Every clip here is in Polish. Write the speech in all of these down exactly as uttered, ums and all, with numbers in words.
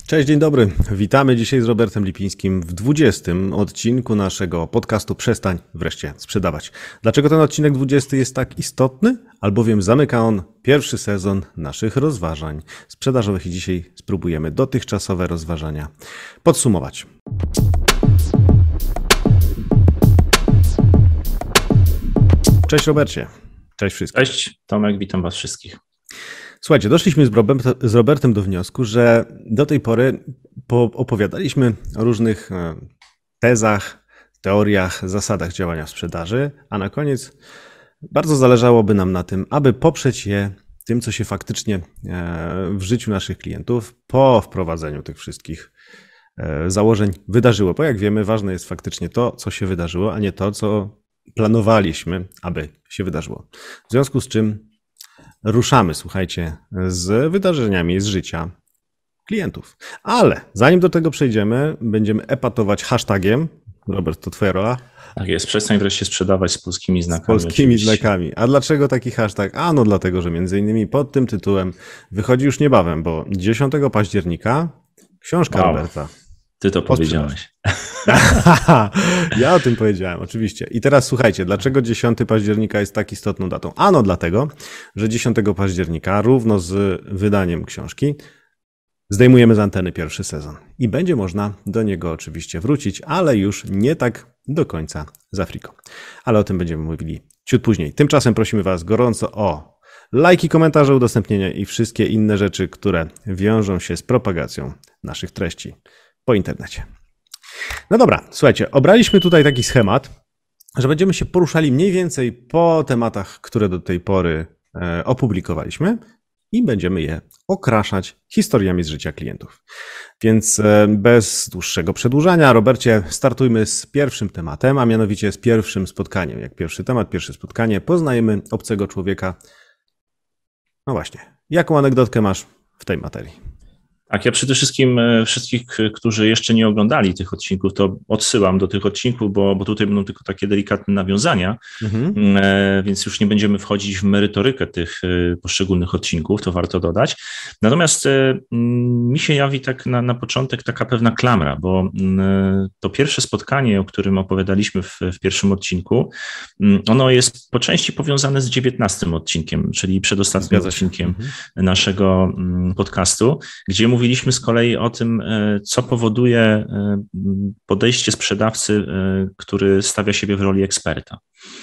Cześć, dzień dobry. Witamy dzisiaj z Robertem Lipińskim w dwudziestym odcinku naszego podcastu Przestań wreszcie sprzedawać. Dlaczego ten odcinek dwudziesty jest tak istotny? Albowiem zamyka on pierwszy sezon naszych rozważań sprzedażowych i dzisiaj spróbujemy dotychczasowe rozważania podsumować. Cześć Robercie. Cześć wszystkim. Cześć Tomek, witam was wszystkich. Słuchajcie, doszliśmy z Robertem do wniosku, że do tej pory opowiadaliśmy o różnych tezach, teoriach, zasadach działania w sprzedaży, a na koniec bardzo zależałoby nam na tym, aby poprzeć je tym, co się faktycznie w życiu naszych klientów po wprowadzeniu tych wszystkich założeń wydarzyło. Bo jak wiemy, ważne jest faktycznie to, co się wydarzyło, a nie to, co planowaliśmy, aby się wydarzyło. W związku z czym ruszamy, słuchajcie, z wydarzeniami z życia klientów. Ale zanim do tego przejdziemy, będziemy epatować hashtagiem. Robert, to twoja rola? Tak jest, przestań wreszcie sprzedawać z polskimi znakami. Z polskimi oczywiście. znakami. A dlaczego taki hashtag? A no dlatego, że między innymi pod tym tytułem wychodzi już niebawem, bo dziesiątego października książka wow. Roberta. Ty to powiedziałeś. Ja o tym powiedziałem, oczywiście. I teraz słuchajcie, dlaczego dziesiątego października jest tak istotną datą? Ano dlatego, że dziesiątego października równo z wydaniem książki zdejmujemy z anteny pierwszy sezon. I będzie można do niego oczywiście wrócić, ale już nie tak do końca z Afriką. Ale o tym będziemy mówili ciut później. Tymczasem prosimy was gorąco o lajki, komentarze, udostępnienia i wszystkie inne rzeczy, które wiążą się z propagacją naszych treści po internecie. No dobra, słuchajcie, obraliśmy tutaj taki schemat, że będziemy się poruszali mniej więcej po tematach, które do tej pory e, opublikowaliśmy i będziemy je okraszać historiami z życia klientów. Więc e, bez dłuższego przedłużania, Robercie, startujmy z pierwszym tematem, a mianowicie z pierwszym spotkaniem. Jak pierwszy temat, pierwsze spotkanie, poznajemy obcego człowieka. No właśnie, jaką anegdotkę masz w tej materii? Tak, ja przede wszystkim wszystkich, którzy jeszcze nie oglądali tych odcinków, to odsyłam do tych odcinków, bo, bo tutaj będą tylko takie delikatne nawiązania, mhm. więc już nie będziemy wchodzić w merytorykę tych poszczególnych odcinków, to warto dodać. Natomiast mi się jawi tak na, na początek taka pewna klamra, bo to pierwsze spotkanie, o którym opowiadaliśmy w, w pierwszym odcinku, ono jest po części powiązane z dziewiętnastym odcinkiem, czyli przedostatnim odcinkiem mhm. naszego podcastu, gdzie mówiliśmy Mówiliśmy z kolei o tym, co powoduje podejście sprzedawcy, który stawia siebie w roli eksperta.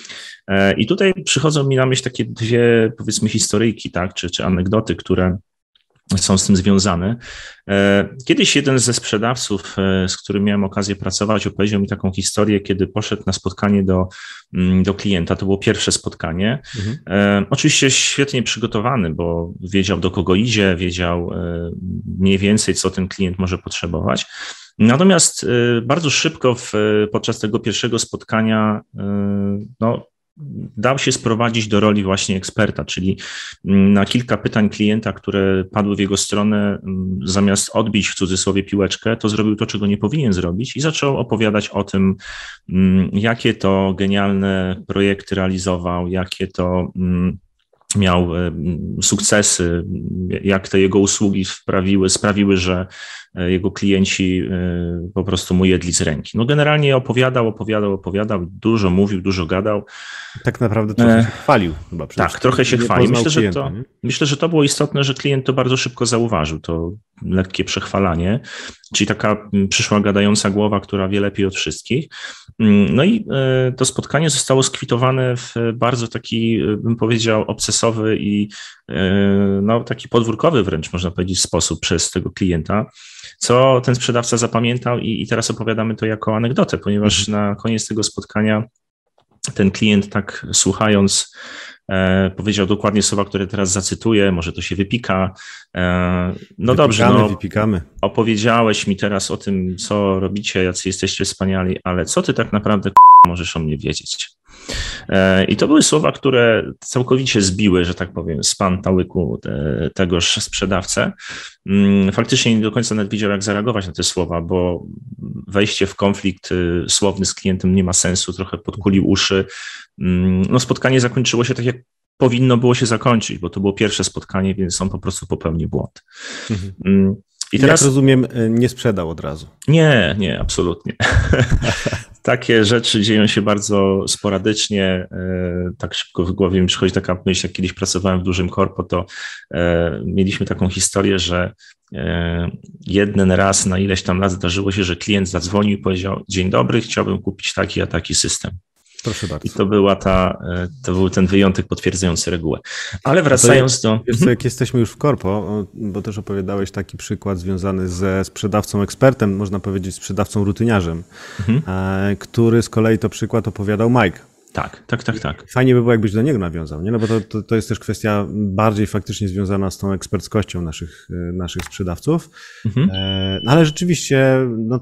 I tutaj przychodzą mi na myśl takie dwie, powiedzmy, historyjki, tak, czy, czy anegdoty, które są z tym związane. Kiedyś jeden ze sprzedawców, z którym miałem okazję pracować, opowiedział mi taką historię, kiedy poszedł na spotkanie do, do klienta. To było pierwsze spotkanie. Mhm. Oczywiście świetnie przygotowany, bo wiedział, do kogo idzie, wiedział mniej więcej, co ten klient może potrzebować. Natomiast bardzo szybko w, podczas tego pierwszego spotkania no, dał się sprowadzić do roli właśnie eksperta, czyli na kilka pytań klienta, które padły w jego stronę, zamiast odbić w cudzysłowie piłeczkę, to zrobił to, czego nie powinien zrobić i zaczął opowiadać o tym, jakie to genialne projekty realizował, jakie to miał sukcesy, jak te jego usługi sprawiły, sprawiły, że jego klienci po prostu mu jedli z ręki. No generalnie opowiadał, opowiadał, opowiadał, dużo mówił, dużo gadał. Tak naprawdę trochę się chwalił chyba. Tak, trochę się chwalił. Myślę, że to, myślę, że to było istotne, że klient to bardzo szybko zauważył, to lekkie przechwalanie, czyli taka przyszła gadająca głowa, która wie lepiej od wszystkich. No i to spotkanie zostało skwitowane w bardzo taki, bym powiedział, obsesowy i no, taki podwórkowy wręcz, można powiedzieć, sposób przez tego klienta, co ten sprzedawca zapamiętał i, i teraz opowiadamy to jako anegdotę, ponieważ na koniec tego spotkania ten klient tak słuchając e, powiedział dokładnie słowa, które teraz zacytuję, może to się wypika. E, no wypikamy, dobrze, no, wypikamy. Opowiedziałeś mi teraz o tym, co robicie, jacy jesteście wspaniali, ale co ty tak naprawdę k***a, możesz o mnie wiedzieć? E, I to były słowa, które całkowicie zbiły, że tak powiem, z pantałyku te, tegoż sprzedawcę. Faktycznie nie do końca nawet wiedział, jak zareagować na te słowa, bo wejście w konflikt słowny z klientem nie ma sensu, trochę podkulił uszy. No, spotkanie zakończyło się tak, jak powinno było się zakończyć, bo to było pierwsze spotkanie, więc on po prostu popełnił błąd. Mhm. I teraz, jak rozumiem, nie sprzedał od razu. Nie, nie, absolutnie. Takie rzeczy dzieją się bardzo sporadycznie. Tak szybko w głowie mi przychodzi taka myśl, jak kiedyś pracowałem w dużym korpo, to mieliśmy taką historię, że jeden raz na ileś tam lat zdarzyło się, że klient zadzwonił i powiedział: dzień dobry, chciałbym kupić taki a taki system. Proszę bardzo. I to była ta, to był ten wyjątek potwierdzający regułę. Ale wracając do... Wiesz co, jak jesteśmy już w korpo, bo też opowiadałeś taki przykład związany ze sprzedawcą ekspertem, można powiedzieć sprzedawcą rutyniarzem, mhm. który z kolei to przykład opowiadał Mike. Tak, tak, tak, tak. Fajnie by było, jakbyś do niego nawiązał, nie? No bo to, to, to jest też kwestia bardziej faktycznie związana z tą eksperckością naszych, naszych sprzedawców. Mhm. No ale rzeczywiście, no,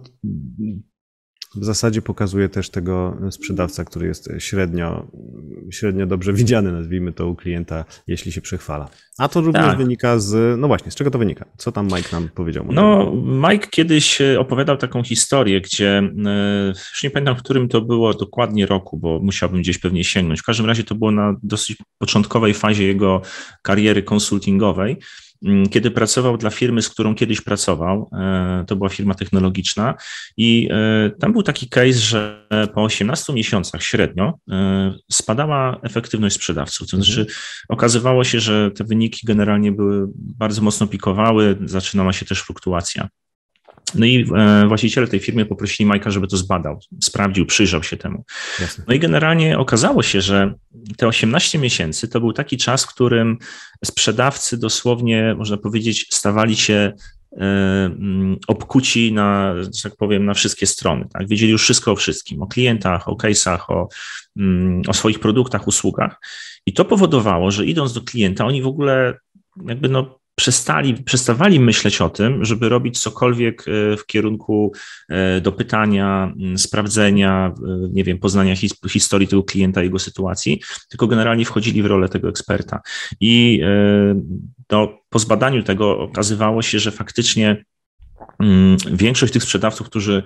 w zasadzie pokazuje też tego sprzedawca, który jest średnio, średnio dobrze widziany, nazwijmy to, u klienta, jeśli się przechwala. A to również tak. wynika z, no właśnie, z czego to wynika? Co tam Mike nam powiedział? No, Mike kiedyś opowiadał taką historię, gdzie, już nie pamiętam, w którym to było dokładnie roku, bo musiałbym gdzieś pewnie sięgnąć. W każdym razie to było na dosyć początkowej fazie jego kariery konsultingowej, kiedy pracował dla firmy, z którą kiedyś pracował. To była firma technologiczna i tam był taki case, że po osiemnastu miesiącach średnio spadała efektywność sprzedawców. To znaczy okazywało się, że te wyniki generalnie były bardzo mocno pikowały, zaczynała się też fluktuacja. No i właściciele tej firmy poprosili Majka, żeby to zbadał, sprawdził, przyjrzał się temu. Jasne. No i generalnie okazało się, że te osiemnaście miesięcy to był taki czas, w którym sprzedawcy dosłownie, można powiedzieć, stawali się obkuci na, że tak powiem, na wszystkie strony. Tak? Wiedzieli już wszystko o wszystkim, o klientach, o case'ach, o, o swoich produktach, usługach. I to powodowało, że idąc do klienta, oni w ogóle jakby no przestali, przestawali myśleć o tym, żeby robić cokolwiek w kierunku dopytania, sprawdzenia, nie wiem, poznania his, historii tego klienta, jego sytuacji, tylko generalnie wchodzili w rolę tego eksperta. I no, po zbadaniu tego okazywało się, że faktycznie większość tych sprzedawców, którzy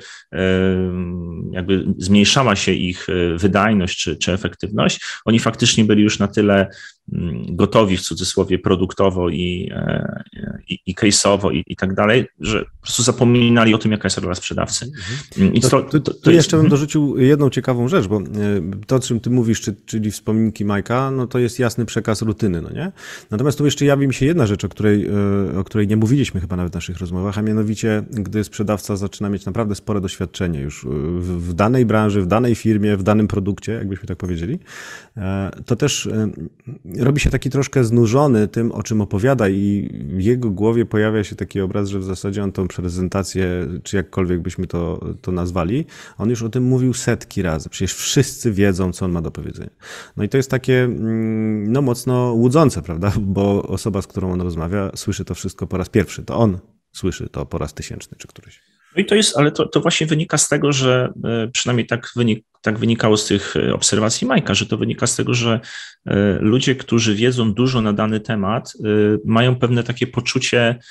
jakby zmniejszała się ich wydajność czy, czy efektywność, oni faktycznie byli już na tyle gotowi w cudzysłowie produktowo i, i, i case'owo i, i tak dalej, że po prostu zapominali o tym, jaka jest rola sprzedawcy. I to, to, to, to jeszcze jest... bym dorzucił jedną ciekawą rzecz, bo to, o czym ty mówisz, czyli wspominki Majka, no to jest jasny przekaz rutyny, no nie? Natomiast tu jeszcze jawi mi się jedna rzecz, o której, o której nie mówiliśmy chyba nawet w naszych rozmowach, a mianowicie, gdy sprzedawca zaczyna mieć naprawdę spore doświadczenie już w, w danej branży, w danej firmie, w danym produkcie, jakbyśmy tak powiedzieli, to też robi się taki troszkę znużony tym, o czym opowiada i w jego głowie pojawia się taki obraz, że w zasadzie on tą prezentację, czy jakkolwiek byśmy to, to nazwali, on już o tym mówił setki razy. Przecież wszyscy wiedzą, co on ma do powiedzenia. No i to jest takie no mocno łudzące, prawda? Bo osoba, z którą on rozmawia, słyszy to wszystko po raz pierwszy. To on słyszy to po raz tysięczny czy któryś. No i to jest, ale to, to właśnie wynika z tego, że przynajmniej tak, wynik, tak wynikało z tych obserwacji Majka, że to wynika z tego, że ludzie, którzy wiedzą dużo na dany temat, mają pewne takie poczucie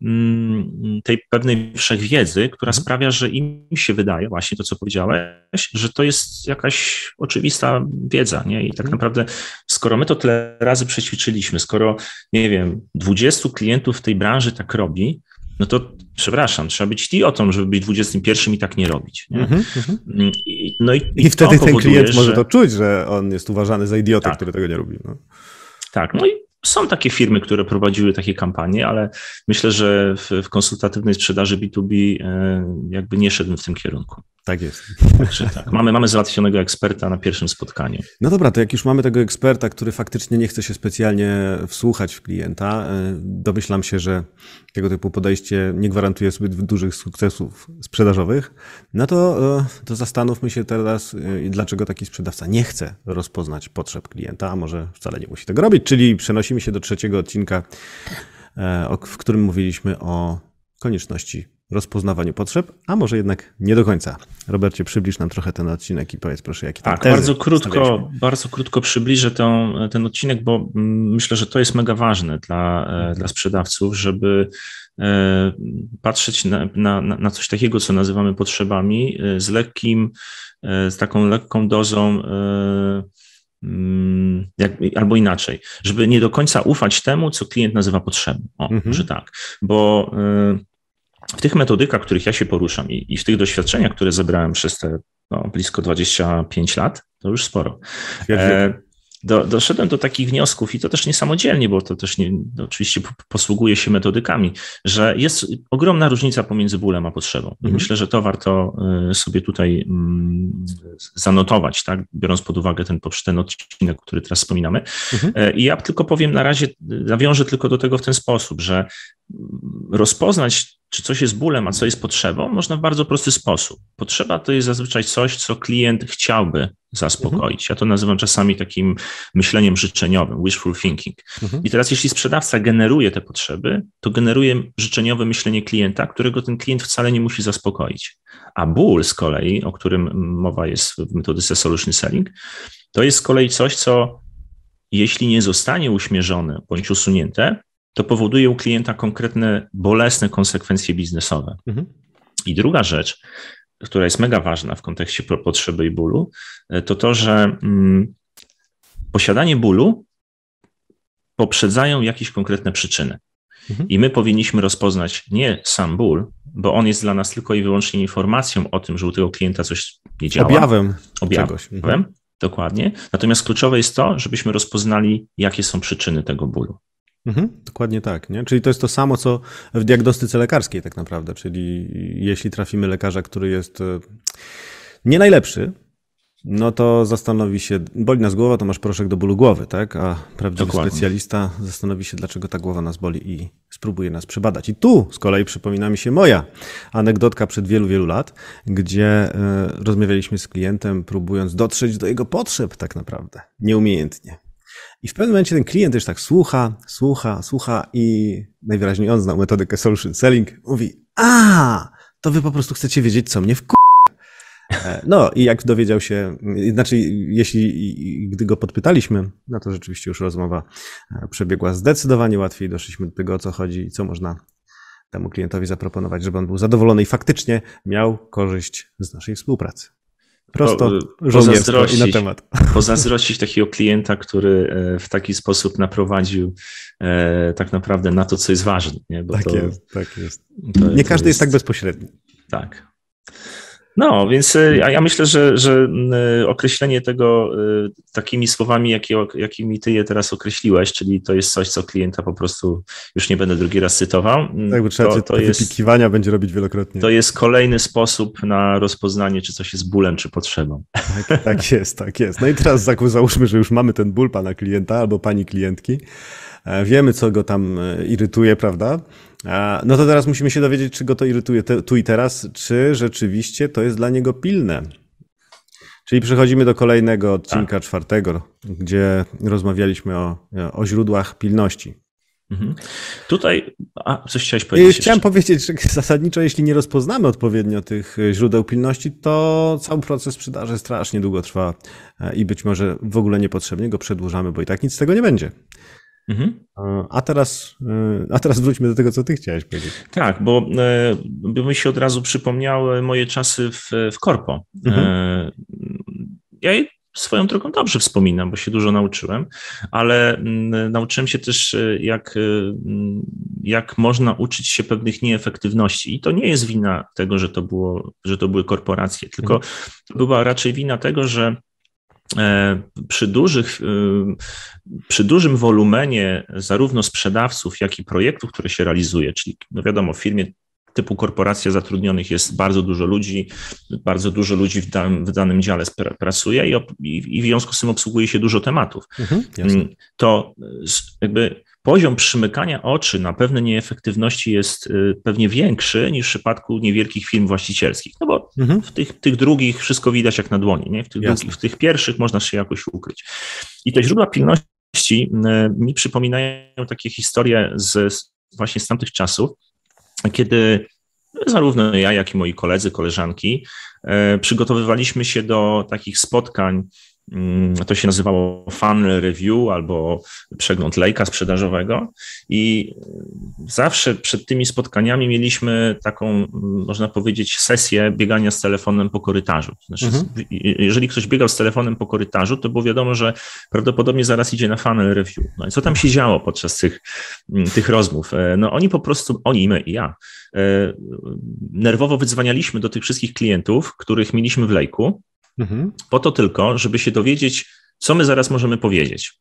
tej pewnej wszechwiedzy, która mhm. sprawia, że im się wydaje, właśnie to, co powiedziałeś, że to jest jakaś oczywista wiedza, nie? I tak mhm. naprawdę, skoro my to tyle razy przećwiczyliśmy, skoro, nie wiem, dwudziestu klientów w tej branży tak robi, no to przepraszam, trzeba być idiotą, żeby być dwudziestym pierwszym i tak nie robić. Nie? Mm-hmm. I, no i, I, I wtedy ten powoduje, klient że... może to czuć, że on jest uważany za idiotę, tak. który tego nie robi. No. Tak, no i są takie firmy, które prowadziły takie kampanie, ale myślę, że w, w konsultatywnej sprzedaży B dwa B jakby nie szedłem w tym kierunku. Tak jest. Także tak. Mamy, mamy załatwionego eksperta na pierwszym spotkaniu. No dobra, to jak już mamy tego eksperta, który faktycznie nie chce się specjalnie wsłuchać w klienta, domyślam się, że tego typu podejście nie gwarantuje zbyt dużych sukcesów sprzedażowych, no to, to zastanówmy się teraz, dlaczego taki sprzedawca nie chce rozpoznać potrzeb klienta, a może wcale nie musi tego robić, czyli przenosimy się do trzeciego odcinka, w którym mówiliśmy o konieczności rozpoznawaniu potrzeb, a może jednak nie do końca. Robercie, przybliż nam trochę ten odcinek i powiedz proszę, jakie tam tak, tezy bardzo krótko, bardzo krótko przybliżę ten, ten odcinek, bo myślę, że to jest mega ważne dla, hmm. dla sprzedawców, żeby patrzeć na, na, na coś takiego, co nazywamy potrzebami, z lekkim, z taką lekką dozą Jak, albo inaczej, żeby nie do końca ufać temu, co klient nazywa potrzebą. O, mm-hmm. że tak, bo w tych metodykach, w których ja się poruszam i, i w tych doświadczeniach, które zebrałem przez te no, blisko dwadzieścia pięć lat, to już sporo. E, do, doszedłem do takich wniosków i to też niesamodzielnie, bo to też nie, no, oczywiście posługuje się metodykami, że jest ogromna różnica pomiędzy bólem a potrzebą. I mhm. myślę, że to warto sobie tutaj mm, zanotować, tak, biorąc pod uwagę ten, ten odcinek, który teraz wspominamy. Mhm. I ja tylko powiem na razie, nawiążę tylko do tego w ten sposób, że rozpoznać, czy coś jest bólem, a co jest potrzebą, można w bardzo prosty sposób. Potrzeba to jest zazwyczaj coś, co klient chciałby zaspokoić. Mhm. Ja to nazywam czasami takim myśleniem życzeniowym, wishful thinking. Mhm. I teraz jeśli sprzedawca generuje te potrzeby, to generuje życzeniowe myślenie klienta, którego ten klient wcale nie musi zaspokoić. A ból z kolei, o którym mowa jest w metodyce solution selling, to jest z kolei coś, co jeśli nie zostanie uśmierzone bądź usunięte, to powoduje u klienta konkretne, bolesne konsekwencje biznesowe. Mhm. I druga rzecz, która jest mega ważna w kontekście potrzeby i bólu, to to, że mm, posiadanie bólu poprzedzają jakieś konkretne przyczyny. Mhm. I my powinniśmy rozpoznać nie sam ból, bo on jest dla nas tylko i wyłącznie informacją o tym, że u tego klienta coś nie działa. Objawem. Objawem. Czegoś. Mhm. Dokładnie. Natomiast kluczowe jest to, żebyśmy rozpoznali, jakie są przyczyny tego bólu. Mhm, dokładnie tak, nie? Czyli to jest to samo, co w diagnostyce lekarskiej tak naprawdę, czyli jeśli trafimy lekarza, który jest nie najlepszy, no to zastanowi się, boli nas głowa, to masz proszek do bólu głowy, tak? A prawdziwy Dokładnie. specjalista zastanowi się, dlaczego ta głowa nas boli i spróbuje nas przebadać. I tu z kolei przypomina mi się moja anegdotka przed wielu, wielu lat, gdzie rozmawialiśmy z klientem, próbując dotrzeć do jego potrzeb tak naprawdę, nieumiejętnie. I w pewnym momencie ten klient już tak słucha, słucha, słucha i najwyraźniej on znał metodykę solution selling, mówi, a, to wy po prostu chcecie wiedzieć, co mnie wku... No i jak dowiedział się, znaczy jeśli, gdy go podpytaliśmy, no to rzeczywiście już rozmowa przebiegła zdecydowanie łatwiej, doszliśmy do tego, o co chodzi i co można temu klientowi zaproponować, żeby on był zadowolony i faktycznie miał korzyść z naszej współpracy. Prosto żołnierstwo i na temat. Pozazdrościć takiego klienta, który w taki sposób naprowadził tak naprawdę na to, co jest ważne. Nie? Bo tak to, jest, tak jest. To, nie to każdy jest, jest tak bezpośredni. Tak. No, więc ja, ja myślę, że, że określenie tego takimi słowami, jakie, jakimi ty je teraz określiłeś, czyli to jest coś, co klienta po prostu, już nie będę drugi raz cytował. Tak, bo trzeba to, to jest, wypikiwania będzie robić wielokrotnie. To jest kolejny sposób na rozpoznanie, czy coś jest bólem, czy potrzebą. Tak, tak jest, tak jest. No i teraz załóżmy, że już mamy ten ból pana klienta albo pani klientki. Wiemy, co go tam irytuje, prawda? No to teraz musimy się dowiedzieć, czy go to irytuje te, tu i teraz, czy rzeczywiście to jest dla niego pilne. Czyli przechodzimy do kolejnego odcinka, A. czwartego, gdzie rozmawialiśmy o, o źródłach pilności. Mhm. Tutaj, a coś chciałeś powiedzieć? Chciałem jeszcze? powiedzieć, że zasadniczo, jeśli nie rozpoznamy odpowiednio tych źródeł pilności, to cały proces sprzedaży strasznie długo trwa i być może w ogóle niepotrzebnie go przedłużamy, bo i tak nic z tego nie będzie. Mhm. A teraz, a teraz wróćmy do tego, co ty chciałeś powiedzieć. Tak, bo, bo mi się od razu przypomniały moje czasy w, w korpo. Mhm. Ja je swoją drogą dobrze wspominam, bo się dużo nauczyłem, ale nauczyłem się też, jak, jak można uczyć się pewnych nieefektywności. I to nie jest wina tego, że to, było, że to były korporacje, tylko mhm. to była raczej wina tego, że Przy, dużych, przy dużym wolumenie zarówno sprzedawców, jak i projektów, które się realizuje, czyli no wiadomo, w firmie typu korporacja zatrudnionych jest bardzo dużo ludzi, bardzo dużo ludzi w danym, w danym dziale pracuje i, i, i w związku z tym obsługuje się dużo tematów. Mhm, to jakby poziom przymykania oczy na pewne nieefektywności jest pewnie większy niż w przypadku niewielkich firm właścicielskich, no bo mhm. w tych, tych drugich wszystko widać jak na dłoni, nie? W, tych drugich, w tych pierwszych można się jakoś ukryć. I te źródła pilności mi przypominają takie historie z, właśnie z tamtych czasów, kiedy zarówno ja, jak i moi koledzy, koleżanki przygotowywaliśmy się do takich spotkań To się nazywało funnel review albo przegląd lejka sprzedażowego i zawsze przed tymi spotkaniami mieliśmy taką, można powiedzieć, sesję biegania z telefonem po korytarzu. Znaczy, mhm. Jeżeli ktoś biegał z telefonem po korytarzu, to było wiadomo, że prawdopodobnie zaraz idzie na funnel review. No i co tam się działo podczas tych, tych rozmów? No oni po prostu, oni, my i ja, nerwowo wydzwanialiśmy do tych wszystkich klientów, których mieliśmy w lejku, mhm. po to tylko, żeby się dowiedzieć, co my zaraz możemy powiedzieć.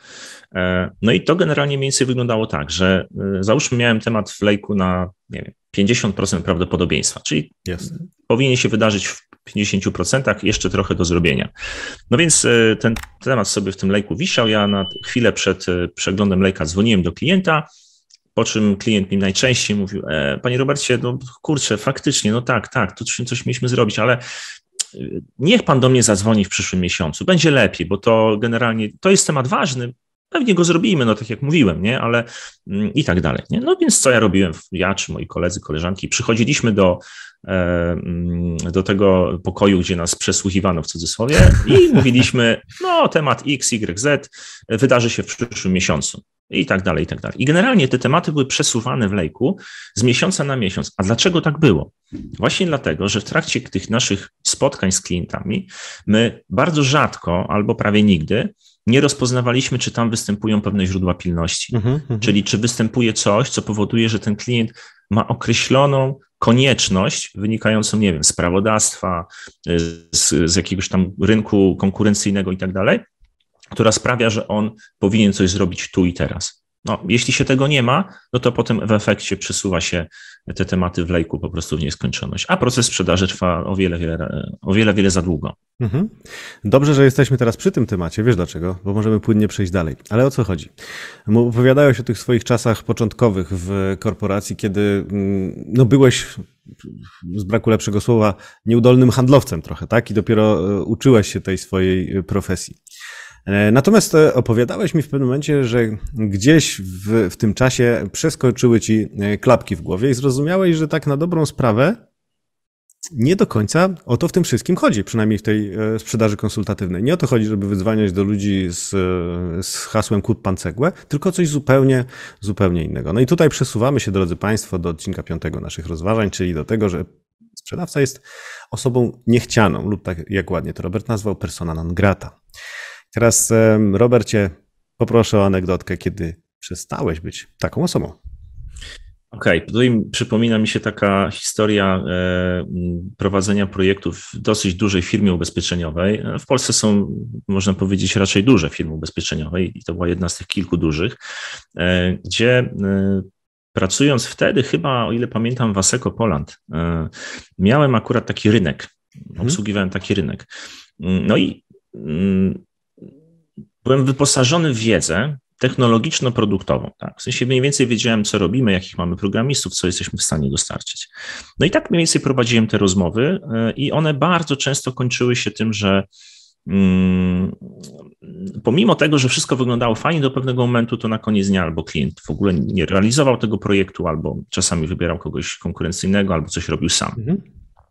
No i to generalnie mniej więcej wyglądało tak, że załóżmy miałem temat w lejku na, nie wiem, pięćdziesiąt procent prawdopodobieństwa, czyli yes. powinien się wydarzyć w pięćdziesiąt procent, jeszcze trochę do zrobienia. No więc ten temat sobie w tym lejku wisiał, ja na chwilę przed przeglądem lejka dzwoniłem do klienta, po czym klient mi najczęściej mówił, e, panie Robercie, no kurczę, faktycznie, no tak, tak, tu coś mieliśmy zrobić, ale niech pan do mnie zadzwoni w przyszłym miesiącu, będzie lepiej, bo to generalnie, to jest temat ważny, pewnie go zrobimy, no tak jak mówiłem, nie, ale i tak dalej, nie, no więc co ja robiłem, ja czy moi koledzy, koleżanki, przychodziliśmy do, do tego pokoju, gdzie nas przesłuchiwano w cudzysłowie i mówiliśmy, no temat X, Y, Z wydarzy się w przyszłym miesiącu. I tak dalej, i tak dalej. I generalnie te tematy były przesuwane w lejku z miesiąca na miesiąc. A dlaczego tak było? Właśnie dlatego, że w trakcie tych naszych spotkań z klientami my bardzo rzadko albo prawie nigdy nie rozpoznawaliśmy, czy tam występują pewne źródła pilności. Mm-hmm. Czyli czy występuje coś, co powoduje, że ten klient ma określoną konieczność wynikającą, nie wiem, z prawodawstwa, z, z jakiegoś tam rynku konkurencyjnego i tak dalej, która sprawia, że on powinien coś zrobić tu i teraz. No, jeśli się tego nie ma, no to potem w efekcie przesuwa się te tematy w lejku po prostu w nieskończoność, a proces sprzedaży trwa o wiele, wiele, o wiele, wiele za długo. Mhm. Dobrze, że jesteśmy teraz przy tym temacie, wiesz dlaczego? Bo możemy płynnie przejść dalej. Ale o co chodzi? Opowiadałeś o tych swoich czasach początkowych w korporacji, kiedy no, byłeś, z braku lepszego słowa, nieudolnym handlowcem trochę, tak? I dopiero uczyłeś się tej swojej profesji. Natomiast opowiadałeś mi w pewnym momencie, że gdzieś w, w tym czasie przeskoczyły ci klapki w głowie i zrozumiałeś, że tak na dobrą sprawę nie do końca o to w tym wszystkim chodzi, przynajmniej w tej sprzedaży konsultatywnej. Nie o to chodzi, żeby wydzwaniać do ludzi z, z hasłem kup pan cegłę, tylko coś zupełnie, zupełnie innego. No i tutaj przesuwamy się, drodzy Państwo, do odcinka piątego naszych rozważań, czyli do tego, że sprzedawca jest osobą niechcianą lub tak jak ładnie to Robert nazwał, persona non grata. Teraz, Robercie, poproszę o anegdotkę, kiedy przestałeś być taką osobą. Okej, okay, tutaj przypomina mi się taka historia e, prowadzenia projektów w dosyć dużej firmie ubezpieczeniowej. W Polsce są, można powiedzieć, raczej duże firmy ubezpieczeniowe i to była jedna z tych kilku dużych, e, gdzie e, pracując wtedy, chyba, o ile pamiętam, w Asseco Poland, e, miałem akurat taki rynek, obsługiwałem taki rynek. No i mm, byłem wyposażony w wiedzę technologiczno-produktową. Tak? W sensie mniej więcej wiedziałem, co robimy, jakich mamy programistów, co jesteśmy w stanie dostarczyć. No i tak mniej więcej prowadziłem te rozmowy i one bardzo często kończyły się tym, że mm, pomimo tego, że wszystko wyglądało fajnie do pewnego momentu, to na koniec dnia albo klient w ogóle nie realizował tego projektu, albo czasami wybierał kogoś konkurencyjnego, albo coś robił sam. Mhm.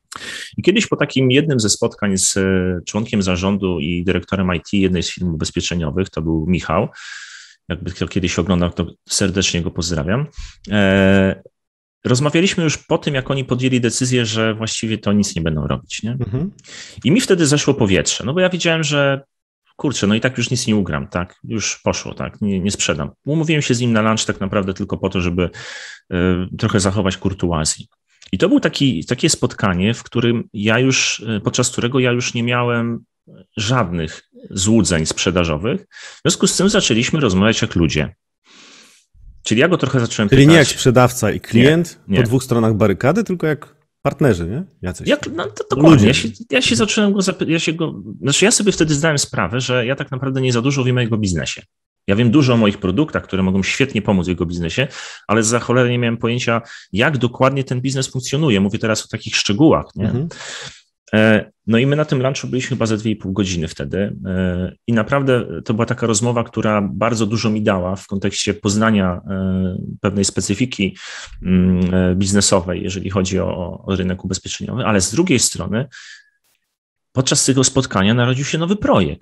I kiedyś po takim jednym ze spotkań z członkiem zarządu i dyrektorem I T jednej z firm ubezpieczeniowych, to był Michał, jakby kto kiedyś oglądał, to serdecznie go pozdrawiam, e, rozmawialiśmy już po tym, jak oni podjęli decyzję, że właściwie to nic nie będą robić. Nie? Mhm. I mi wtedy zeszło powietrze, no bo ja wiedziałem, że kurczę, no i tak już nic nie ugram, tak, już poszło, tak, nie, nie sprzedam. Umówiłem się z nim na lunch tak naprawdę tylko po to, żeby e, trochę zachować kurtuazji. I to było taki, takie spotkanie, w którym ja już, podczas którego ja już nie miałem żadnych złudzeń sprzedażowych. W związku z tym zaczęliśmy rozmawiać jak ludzie. Czyli ja go trochę zacząłem Czyli pytać. nie jak sprzedawca i klient nie, nie. po dwóch stronach barykady, tylko jak partnerzy, nie? Jacyś. Jak, no, to dokładnie. Ja się, ja się zacząłem go zapytać. Ja, się go, znaczy ja sobie wtedy zdałem sprawę, że ja tak naprawdę nie za dużo wiem o jego biznesie. Ja wiem dużo o moich produktach, które mogą świetnie pomóc w jego biznesie, ale za cholerę nie miałem pojęcia, jak dokładnie ten biznes funkcjonuje. Mówię teraz o takich szczegółach. Nie? Mhm. No i my na tym lunchu byliśmy chyba ze dwie i pół godziny wtedy i naprawdę to była taka rozmowa, która bardzo dużo mi dała w kontekście poznania pewnej specyfiki biznesowej, jeżeli chodzi o, o rynek ubezpieczeniowy, ale z drugiej strony podczas tego spotkania narodził się nowy projekt.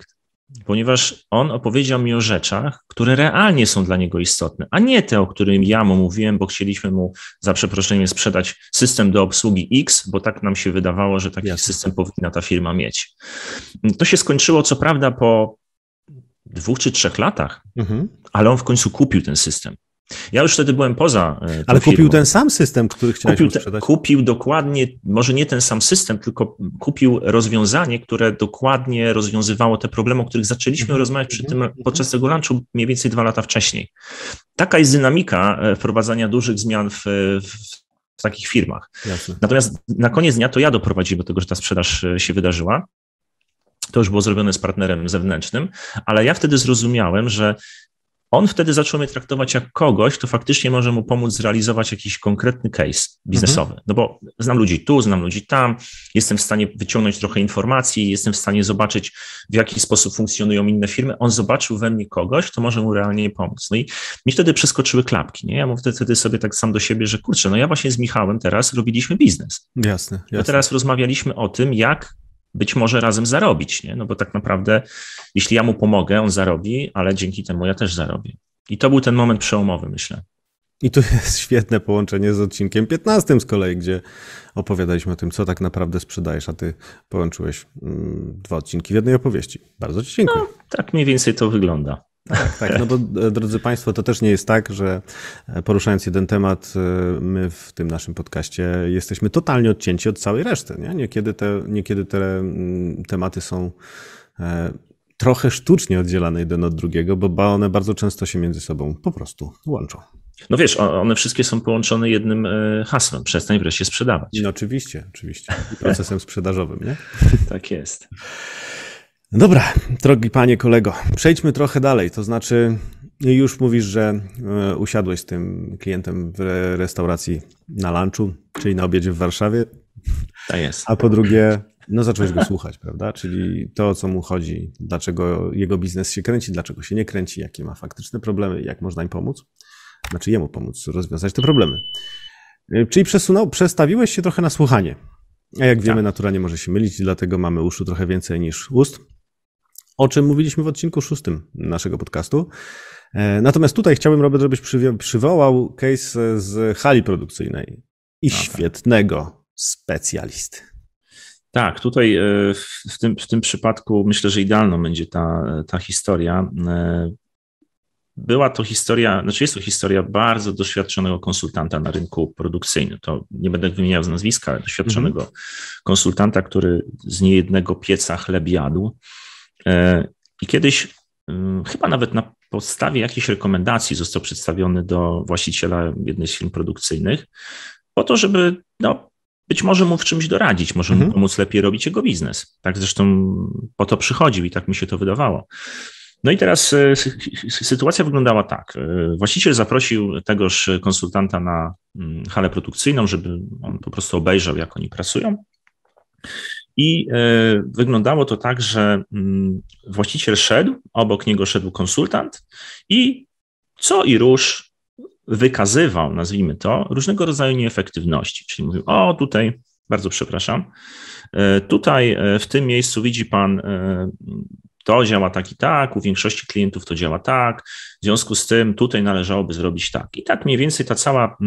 ponieważ on opowiedział mi o rzeczach, które realnie są dla niego istotne, a nie te, o których ja mu mówiłem, bo chcieliśmy mu za przeproszeniem sprzedać system do obsługi X, bo tak nam się wydawało, że taki Jasne. system powinna ta firma mieć. To się skończyło co prawda po dwóch czy trzech latach, mhm. ale on w końcu kupił ten system. Ja już wtedy byłem poza tą Ale kupił firmą. ten sam system, który chciałeś kupił, mu sprzedać? Kupił dokładnie, może nie ten sam system, tylko kupił rozwiązanie, które dokładnie rozwiązywało te problemy, o których zaczęliśmy mm-hmm. rozmawiać przy tym, podczas tego lunchu mniej więcej dwa lata wcześniej. Taka jest dynamika wprowadzania dużych zmian w, w, w takich firmach. Jasne. Natomiast na koniec dnia to ja doprowadziłem do tego, że ta sprzedaż się wydarzyła. To już było zrobione z partnerem zewnętrznym, ale ja wtedy zrozumiałem, że on wtedy zaczął mnie traktować jak kogoś, kto faktycznie może mu pomóc zrealizować jakiś konkretny case biznesowy. Mhm. No bo znam ludzi tu, znam ludzi tam, jestem w stanie wyciągnąć trochę informacji, jestem w stanie zobaczyć, w jaki sposób funkcjonują inne firmy. On zobaczył we mnie kogoś, kto może mu realnie pomóc. No i mi wtedy przeskoczyły klapki. Nie? Ja mówię wtedy sobie tak sam do siebie, że kurczę, no ja właśnie z Michałem teraz robiliśmy biznes. Jasne, jasne. No teraz rozmawialiśmy o tym, jak być może razem zarobić, nie? No bo tak naprawdę, jeśli ja mu pomogę, on zarobi, ale dzięki temu ja też zarobię. I to był ten moment przełomowy, myślę. I tu jest świetne połączenie z odcinkiem piętnastym z kolei, gdzie opowiadaliśmy o tym, co tak naprawdę sprzedajesz, a ty połączyłeś mm, dwa odcinki w jednej opowieści. Bardzo ci dziękuję. No, tak mniej więcej to wygląda. Tak, tak, no bo drodzy Państwo, to też nie jest tak, że poruszając jeden temat, my w tym naszym podcaście jesteśmy totalnie odcięci od całej reszty. Nie? Niekiedy, te, niekiedy te tematy są trochę sztucznie oddzielane jeden od drugiego, bo one bardzo często się między sobą po prostu łączą. No wiesz, one wszystkie są połączone jednym hasłem. Przestań wreszcie sprzedawać. No oczywiście, oczywiście. I procesem sprzedażowym, nie? Tak jest. Dobra, drogi panie kolego, przejdźmy trochę dalej, to znaczy już mówisz, że usiadłeś z tym klientem w restauracji na lunchu, czyli na obiedzie w Warszawie. Tak jest. A po drugie, no zacząłeś go słuchać, prawda? Czyli to, o co mu chodzi, dlaczego jego biznes się kręci, dlaczego się nie kręci, jakie ma faktyczne problemy, jak można im pomóc, znaczy jemu pomóc rozwiązać te problemy. Czyli przesunął, przestawiłeś się trochę na słuchanie. A jak wiemy, tak. Natura nie może się mylić, dlatego mamy uszu trochę więcej niż ust. O czym mówiliśmy w odcinku szóstym naszego podcastu. Natomiast tutaj chciałbym, Robert, żebyś przywołał case z hali produkcyjnej i no, świetnego tak. specjalisty. Tak, tutaj w tym, w tym przypadku myślę, że idealną będzie ta, ta historia. Była to historia, znaczy jest to historia bardzo doświadczonego konsultanta na rynku produkcyjnym. To nie będę wymieniał z nazwiska, ale doświadczonego mhm. konsultanta, który z niejednego pieca chleb jadł. I kiedyś, chyba nawet na podstawie jakichś rekomendacji, został przedstawiony do właściciela jednej z firm produkcyjnych, po to, żeby no, być może mu w czymś doradzić, może mhm. mu pomóc lepiej robić jego biznes. Tak zresztą po to przychodził i tak mi się to wydawało. No i teraz sytuacja wyglądała tak. Właściciel zaprosił tegoż konsultanta na halę produkcyjną, żeby on po prostu obejrzał, jak oni pracują. I wyglądało to tak, że właściciel szedł, obok niego szedł konsultant i co i róż wykazywał, nazwijmy to, różnego rodzaju nieefektywności. Czyli mówił, o tutaj, bardzo przepraszam, tutaj w tym miejscu widzi pan, to działa tak i tak, u większości klientów to działa tak, w związku z tym tutaj należałoby zrobić tak. I tak mniej więcej ta cała,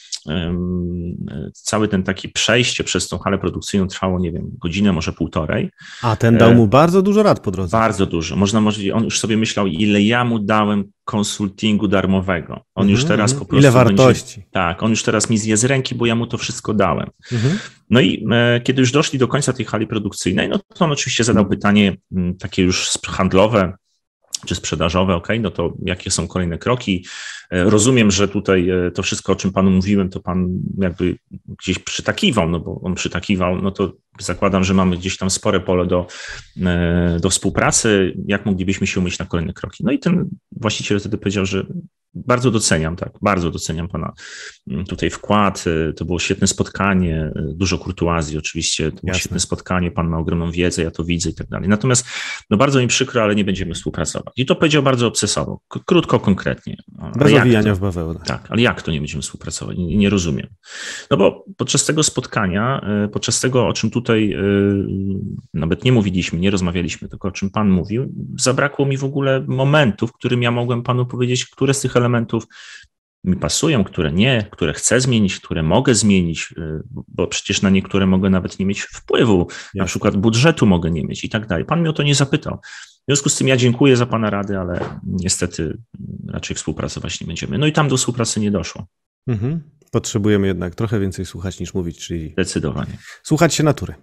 cały ten takie przejście przez tą halę produkcyjną trwało, nie wiem, godzinę, może półtorej. A ten dał mu bardzo dużo rad po drodze. Bardzo dużo. Można możliwie, on już sobie myślał, ile ja mu dałem konsultingu darmowego. On już teraz po prostu ile wartości. Będzie, tak, on już teraz mi zje z ręki, bo ja mu to wszystko dałem. Mhm. No i e, kiedy już doszli do końca tej hali produkcyjnej, no to on oczywiście zadał pytanie m, takie już handlowe, czy sprzedażowe, ok, no to jakie są kolejne kroki? Rozumiem, że tutaj to wszystko, o czym panu mówiłem, to pan jakby gdzieś przytakiwał, no bo on przytakiwał, no to zakładam, że mamy gdzieś tam spore pole do, do współpracy, jak moglibyśmy się umówić na kolejne kroki. No i ten właściciel wtedy powiedział, że bardzo doceniam, tak, bardzo doceniam pana tutaj wkład, to było świetne spotkanie, dużo kurtuazji oczywiście, to było Jasne. Świetne spotkanie, pan ma ogromną wiedzę, ja to widzę i tak dalej. Natomiast no bardzo mi przykro, ale nie będziemy współpracować. I to powiedział bardzo obcesowo, krótko, konkretnie. Bez owijania w bawełnę. Tak, ale jak to nie będziemy współpracować? Nie, nie rozumiem. No bo podczas tego spotkania, podczas tego, o czym tutaj tutaj nawet nie mówiliśmy, nie rozmawialiśmy, tylko o czym pan mówił, zabrakło mi w ogóle momentu, w którym ja mogłem panu powiedzieć, które z tych elementów mi pasują, które nie, które chcę zmienić, które mogę zmienić, bo przecież na niektóre mogę nawet nie mieć wpływu, na przykład budżetu mogę nie mieć i tak dalej. Pan mnie o to nie zapytał. W związku z tym ja dziękuję za pana rady, ale niestety raczej współpracować nie będziemy. No i tam do współpracy nie doszło. Mhm. Potrzebujemy jednak trochę więcej słuchać niż mówić, czyli zdecydowanie słuchać się natury.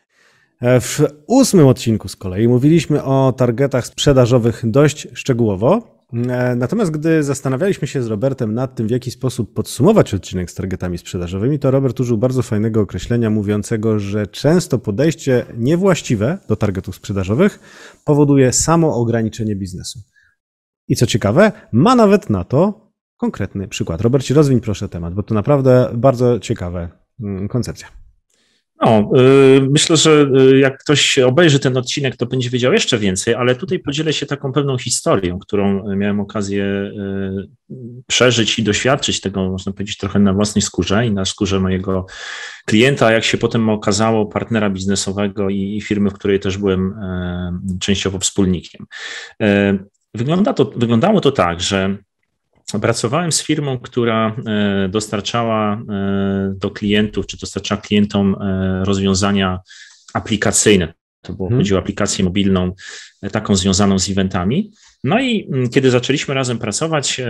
W ósmym odcinku z kolei mówiliśmy o targetach sprzedażowych dość szczegółowo. Natomiast gdy zastanawialiśmy się z Robertem nad tym, w jaki sposób podsumować odcinek z targetami sprzedażowymi, to Robert użył bardzo fajnego określenia mówiącego, że często podejście niewłaściwe do targetów sprzedażowych powoduje samo ograniczenie biznesu. I co ciekawe, ma nawet na to konkretny przykład. Robercie, rozwiń proszę temat, bo to naprawdę bardzo ciekawa koncepcja. No, yy, myślę, że jak ktoś obejrzy ten odcinek, to będzie wiedział jeszcze więcej, ale tutaj podzielę się taką pewną historią, którą miałem okazję yy, przeżyć i doświadczyć tego, można powiedzieć, trochę na własnej skórze i na skórze mojego klienta, jak się potem okazało, partnera biznesowego i, i firmy, w której też byłem yy, częściowo wspólnikiem. Yy, wygląda to, wyglądało to tak, że pracowałem z firmą, która dostarczała do klientów, czy dostarczała klientom rozwiązania aplikacyjne. To było, chodziło o aplikację mobilną, taką związaną z eventami. No i kiedy zaczęliśmy razem pracować,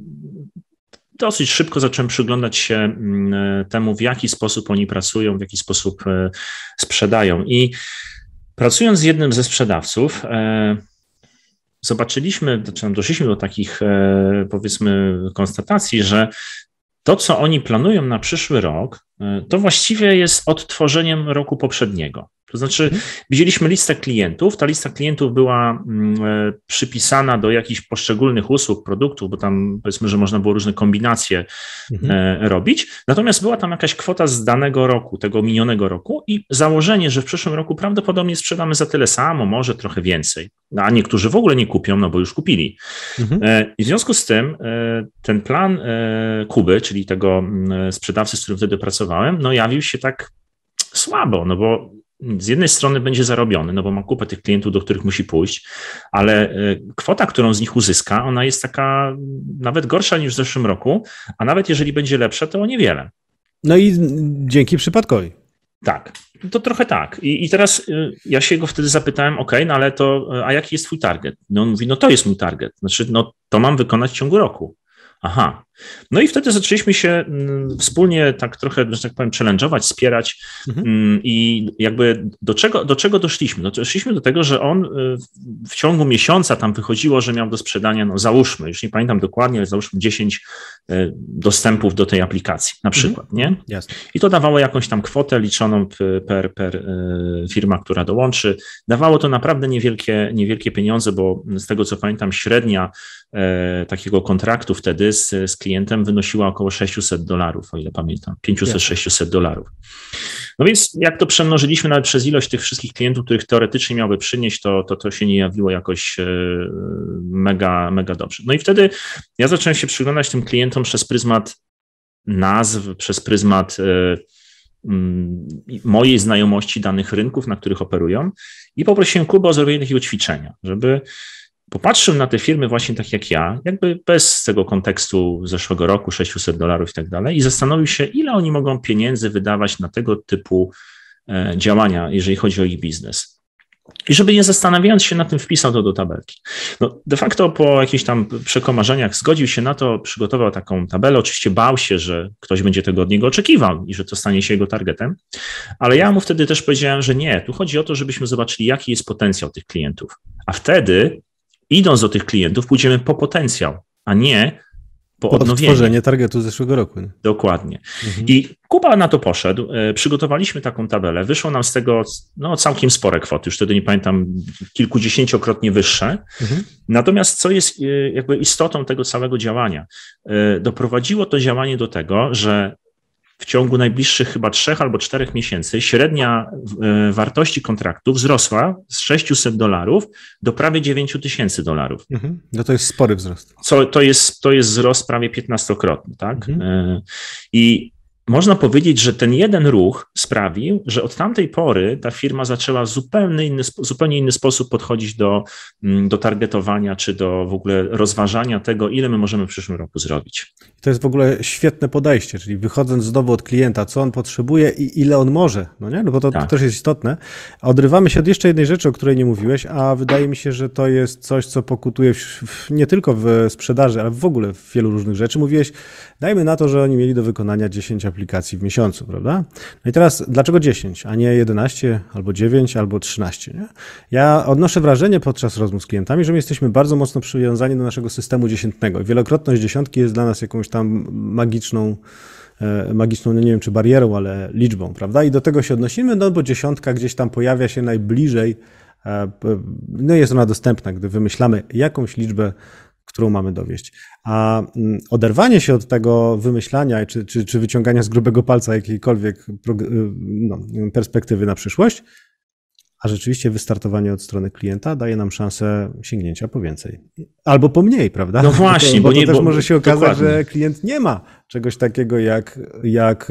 dosyć szybko zacząłem przyglądać się temu, w jaki sposób oni pracują, w jaki sposób sprzedają. I pracując z jednym ze sprzedawców, zobaczyliśmy, doszliśmy do takich, powiedzmy, konstatacji, że to, co oni planują na przyszły rok, to właściwie jest odtworzeniem roku poprzedniego. To znaczy, widzieliśmy listę klientów, ta lista klientów była przypisana do jakichś poszczególnych usług, produktów, bo tam powiedzmy, że można było różne kombinacje mhm. robić, natomiast była tam jakaś kwota z danego roku, tego minionego roku i założenie, że w przyszłym roku prawdopodobnie sprzedamy za tyle samo, może trochę więcej, a niektórzy w ogóle nie kupią, no bo już kupili. Mhm. I w związku z tym ten plan Kuby, czyli tego sprzedawcy, z którym wtedy pracowałem, no jawił się tak słabo, no bo z jednej strony będzie zarobiony, no bo ma kupę tych klientów, do których musi pójść, ale kwota, którą z nich uzyska, ona jest taka nawet gorsza niż w zeszłym roku, a nawet jeżeli będzie lepsza, to o niewiele. No i dzięki przypadkowi. Tak, to trochę tak. I, i teraz ja się go wtedy zapytałem, ok, no ale to, a jaki jest twój target? No on mówi, no to jest mój target, znaczy no to mam wykonać w ciągu roku. Aha. No i wtedy zaczęliśmy się wspólnie tak trochę, że tak powiem, challenge'ować, wspierać mhm. i jakby do czego, do czego doszliśmy? No doszliśmy do tego, że on w ciągu miesiąca tam wychodziło, że miał do sprzedania, no załóżmy, już nie pamiętam dokładnie, ale załóżmy dziesięć dostępów do tej aplikacji na przykład, mhm. nie? Jasne. I to dawało jakąś tam kwotę liczoną per, per firma, która dołączy. Dawało to naprawdę niewielkie, niewielkie pieniądze, bo z tego co pamiętam średnia e, takiego kontraktu wtedy z, z klientem wynosiła około sześćset dolarów, o ile pamiętam, pięćset sześćset dolarów. No więc jak to przemnożyliśmy nawet przez ilość tych wszystkich klientów, których teoretycznie miałby przynieść, to, to, to się nie jawiło jakoś mega, mega dobrze. No i wtedy ja zacząłem się przyglądać tym klientom przez pryzmat nazw, przez pryzmat mojej znajomości danych rynków, na których operują i poprosiłem Kubę o zrobienie takiego ćwiczenia, żeby popatrzył na te firmy właśnie tak jak ja, jakby bez tego kontekstu zeszłego roku, sześćset dolarów i tak dalej, i zastanowił się, ile oni mogą pieniędzy wydawać na tego typu działania, jeżeli chodzi o ich biznes. I żeby nie zastanawiając się nad tym, wpisał to do tabelki. No, de facto po jakichś tam przekomarzeniach zgodził się na to, przygotował taką tabelę, oczywiście bał się, że ktoś będzie tego od niego oczekiwał i że to stanie się jego targetem, ale ja mu wtedy też powiedziałem, że nie, tu chodzi o to, żebyśmy zobaczyli, jaki jest potencjał tych klientów, a wtedy idąc do tych klientów, pójdziemy po potencjał, a nie po odnowienie. Odtworzenie targetu z zeszłego roku. Dokładnie. Mhm. I Kuba na to poszedł, przygotowaliśmy taką tabelę, wyszło nam z tego no, całkiem spore kwoty, już wtedy nie pamiętam, kilkudziesięciokrotnie wyższe. Mhm. Natomiast co jest jakby istotą tego całego działania? Doprowadziło to działanie do tego, że w ciągu najbliższych chyba trzech albo czterech miesięcy średnia wartości kontraktu wzrosła z sześćset dolarów do prawie dziewięć tysięcy dolarów. Mhm. No to jest spory wzrost. Co, to, jest, to jest wzrost prawie piętnastokrotny, tak? Mhm. I można powiedzieć, że ten jeden ruch sprawił, że od tamtej pory ta firma zaczęła w zupełnie inny, zupełnie inny sposób podchodzić do, do targetowania, czy do w ogóle rozważania tego, ile my możemy w przyszłym roku zrobić. To jest w ogóle świetne podejście, czyli wychodząc znowu od klienta, co on potrzebuje i ile on może, no nie? No bo to, tak. to też jest istotne. Odrywamy się od jeszcze jednej rzeczy, o której nie mówiłeś, a wydaje mi się, że to jest coś, co pokutuje w, w, nie tylko w sprzedaży, ale w ogóle w wielu różnych rzeczy. Mówiłeś, dajmy na to, że oni mieli do wykonania dziesięć aplikacji w miesiącu, prawda? No i teraz dlaczego dziesięć, a nie jedenaście, albo dziewięć, albo trzynaście, nie? Ja odnoszę wrażenie podczas rozmów z klientami, że my jesteśmy bardzo mocno przywiązani do naszego systemu dziesiętnego. Wielokrotność dziesiątki jest dla nas jakąś tam magiczną, magiczną, no nie wiem czy barierą, ale liczbą, prawda? I do tego się odnosimy, no bo dziesiątka gdzieś tam pojawia się najbliżej, no jest ona dostępna, gdy wymyślamy jakąś liczbę, którą mamy dowieść. A oderwanie się od tego wymyślania czy, czy, czy wyciągania z grubego palca jakiejkolwiek no, perspektywy na przyszłość, a rzeczywiście wystartowanie od strony klienta daje nam szansę sięgnięcia po więcej. Albo po mniej, prawda? No właśnie, bo, to, bo, bo to nie, też bo, może się okazać, dokładnie. że klient nie ma czegoś takiego jak, jak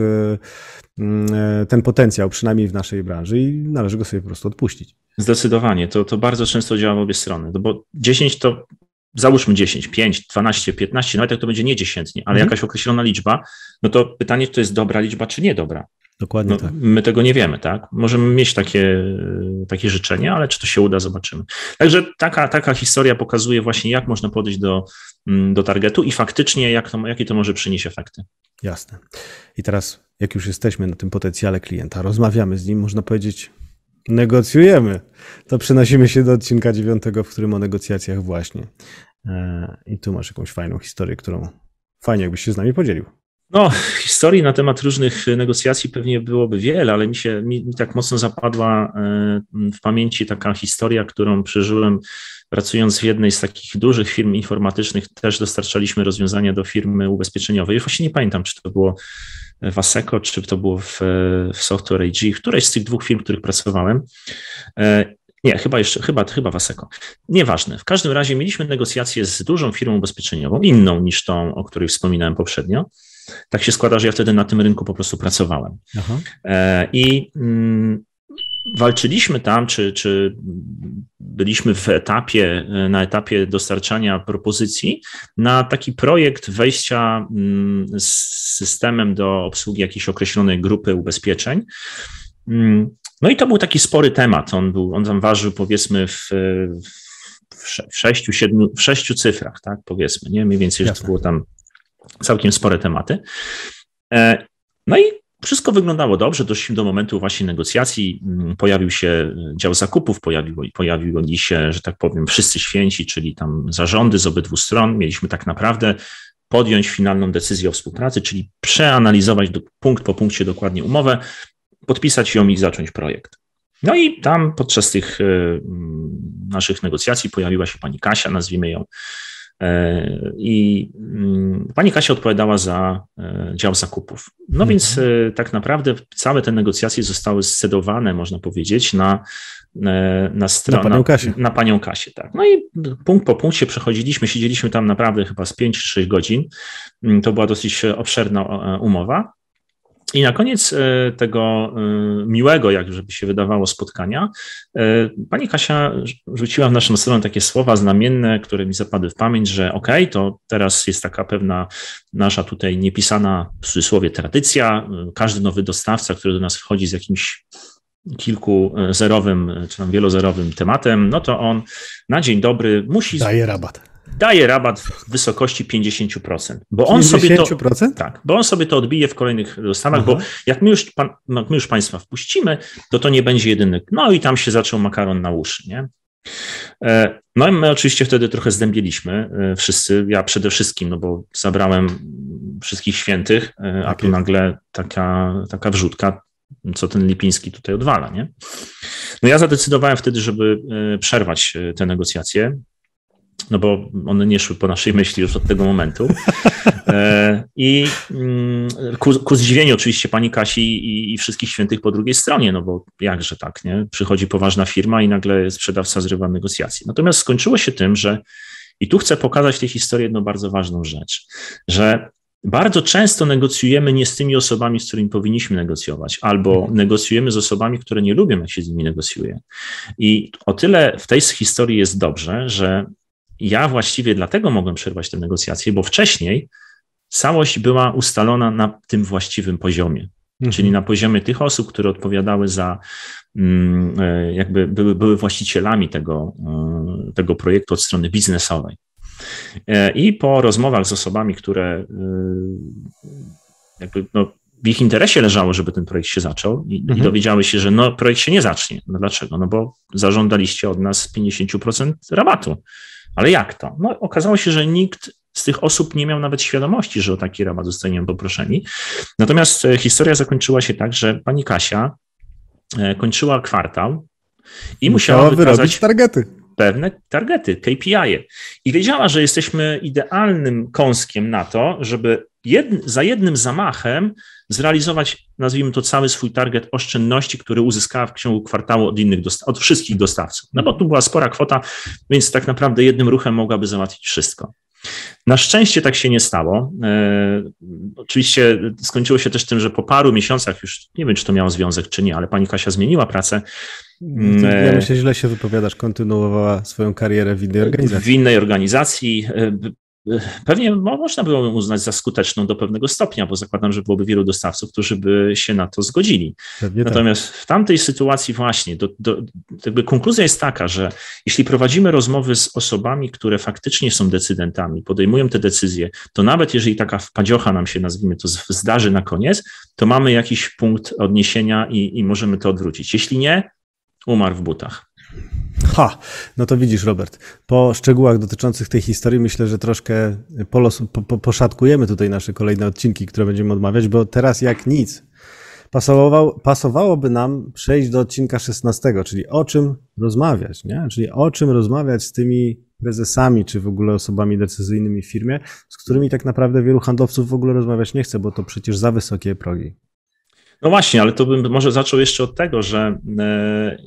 ten potencjał, przynajmniej w naszej branży i należy go sobie po prostu odpuścić. Zdecydowanie, to, to bardzo często działa w obie strony, no bo dziesięć to załóżmy dziesięć, pięć, dwanaście, piętnaście, nawet jak to będzie nie dziesiętnie, ale mhm. jakaś określona liczba, no to pytanie, czy to jest dobra liczba, czy niedobra. Dokładnie no, tak. My tego nie wiemy, tak? Możemy mieć takie, takie życzenie, ale czy to się uda, zobaczymy. Także taka, taka historia pokazuje właśnie, jak można podejść do, do targetu i faktycznie, jak to, jakie to może przynieść efekty. Jasne. I teraz, jak już jesteśmy na tym potencjale klienta, rozmawiamy z nim, można powiedzieć, negocjujemy. To przenosimy się do odcinka dziewiątego, w którym o negocjacjach właśnie. I tu masz jakąś fajną historię, którą fajnie jakbyś się z nami podzielił. No, historii na temat różnych negocjacji pewnie byłoby wiele, ale mi się mi, mi tak mocno zapadła w pamięci taka historia, którą przeżyłem pracując w jednej z takich dużych firm informatycznych. Też dostarczaliśmy rozwiązania do firmy ubezpieczeniowej. Już właśnie nie pamiętam, czy to było w Asseco, czy to było w, w Software A G, w którejś z tych dwóch firm, w których pracowałem. Nie, chyba jeszcze, chyba, chyba w Asseco. Nieważne. W każdym razie mieliśmy negocjacje z dużą firmą ubezpieczeniową, inną niż tą, o której wspominałem poprzednio. Tak się składa, że ja wtedy na tym rynku po prostu pracowałem. Aha. I mm, walczyliśmy tam, czy, czy byliśmy w etapie, na etapie dostarczania propozycji na taki projekt wejścia z systemem do obsługi jakiejś określonej grupy ubezpieczeń. No i to był taki spory temat. On, był, on tam ważył powiedzmy w, w, sześciu, siedmiu, w sześciu cyfrach, tak powiedzmy, nie? Mniej więcej, że to było tam całkiem spore tematy. No i wszystko wyglądało dobrze, doszliśmy do momentu właśnie negocjacji, pojawił się dział zakupów, pojawił, pojawiły się, że tak powiem, wszyscy święci, czyli tam zarządy z obydwu stron. Mieliśmy tak naprawdę podjąć finalną decyzję o współpracy, czyli przeanalizować do, punkt po punkcie dokładnie umowę, podpisać ją i zacząć projekt. No i tam podczas tych y, naszych negocjacji pojawiła się pani Kasia, nazwijmy ją, i pani Kasia odpowiadała za dział zakupów. No hmm. więc tak naprawdę całe te negocjacje zostały scedowane, można powiedzieć, na, na stronę, na panią Kasię. Na, na panią Kasię, tak. No i punkt po punkcie przechodziliśmy, siedzieliśmy tam naprawdę chyba z pięć czy sześć godzin. To była dosyć obszerna umowa. I na koniec tego miłego, jak żeby się wydawało, spotkania, pani Kasia rzuciła w naszą stronę takie słowa znamienne, które mi zapadły w pamięć, że okej, okay, to teraz jest taka pewna nasza tutaj niepisana, w cudzysłowie, tradycja. Każdy nowy dostawca, który do nas wchodzi z jakimś kilkuzerowym czy tam wielozerowym tematem, no to on na dzień dobry musi... Daje rabat. Daje rabat w wysokości pięćdziesiąt procent, bo on pięćdziesiąt procent? sobie to tak, bo on sobie to odbije w kolejnych dostawach, Aha. bo jak my, już pan, jak my już Państwa wpuścimy, to to nie będzie jedyny. No i tam się zaczął makaron na uszy, nie? No i my oczywiście wtedy trochę zdębieliśmy wszyscy, ja przede wszystkim, no bo zabrałem wszystkich świętych, a okay. tu nagle taka, taka wrzutka, co ten Lipiński tutaj odwala, nie? No ja zadecydowałem wtedy, żeby przerwać te negocjacje, no bo one nie szły po naszej myśli już od tego momentu. I ku, ku zdziwieniu oczywiście pani Kasi i, i wszystkich świętych po drugiej stronie, no bo jakże tak, nie? Przychodzi poważna firma i nagle sprzedawca zrywa negocjacje. Natomiast skończyło się tym, że i tu chcę pokazać w tej historii jedną bardzo ważną rzecz, że bardzo często negocjujemy nie z tymi osobami, z którymi powinniśmy negocjować, albo negocjujemy z osobami, które nie lubią, jak się z nimi negocjuje. I o tyle w tej historii jest dobrze, że ja właściwie dlatego mogłem przerwać te negocjacje, bo wcześniej całość była ustalona na tym właściwym poziomie, mhm. czyli na poziomie tych osób, które odpowiadały za, jakby były, były właścicielami tego, tego projektu od strony biznesowej. I po rozmowach z osobami, które jakby no, w ich interesie leżało, żeby ten projekt się zaczął i, mhm. i dowiedziały się, że no, projekt się nie zacznie. No dlaczego? No bo zażądaliście od nas pięćdziesiąt procent rabatu. Ale jak to? No okazało się, że nikt z tych osób nie miał nawet świadomości, że o taki rabat zostaniemy poproszeni. Natomiast historia zakończyła się tak, że pani Kasia kończyła kwartał i musiała, musiała wyrobić targety. Pewne targety, K P I. I wiedziała, że jesteśmy idealnym kąskiem na to, żeby jed, za jednym zamachem zrealizować, nazwijmy to, cały swój target oszczędności, który uzyskała w ciągu kwartału od innych dostaw- od wszystkich dostawców. No bo tu była spora kwota, więc tak naprawdę jednym ruchem mogłaby załatwić wszystko. Na szczęście tak się nie stało. E, oczywiście skończyło się też tym, że po paru miesiącach, już nie wiem, czy to miało związek, czy nie, ale pani Kasia zmieniła pracę. Ja myślę, źle się wypowiadasz, kontynuowała swoją karierę w innej organizacji. W innej organizacji. Pewnie można było ją uznać za skuteczną do pewnego stopnia, bo zakładam, że byłoby wielu dostawców, którzy by się na to zgodzili. Pewnie Natomiast tak. w tamtej sytuacji właśnie do, do, jakby konkluzja jest taka, że jeśli prowadzimy rozmowy z osobami, które faktycznie są decydentami, podejmują te decyzje, to nawet jeżeli taka wpadziocha nam się, nazwijmy to, zdarzy na koniec, to mamy jakiś punkt odniesienia i, i możemy to odwrócić. Jeśli nie, umarł w butach. Ha, no to widzisz, Robert, po szczegółach dotyczących tej historii myślę, że troszkę polos, po, po, poszatkujemy tutaj nasze kolejne odcinki, które będziemy omawiać, bo teraz jak nic pasowało, pasowałoby nam przejść do odcinka szesnastego, czyli o czym rozmawiać, nie? Czyli o czym rozmawiać z tymi prezesami, czy w ogóle osobami decyzyjnymi w firmie, z którymi tak naprawdę wielu handlowców w ogóle rozmawiać nie chce, bo to przecież za wysokie progi. No właśnie, ale to bym może zaczął jeszcze od tego, że e,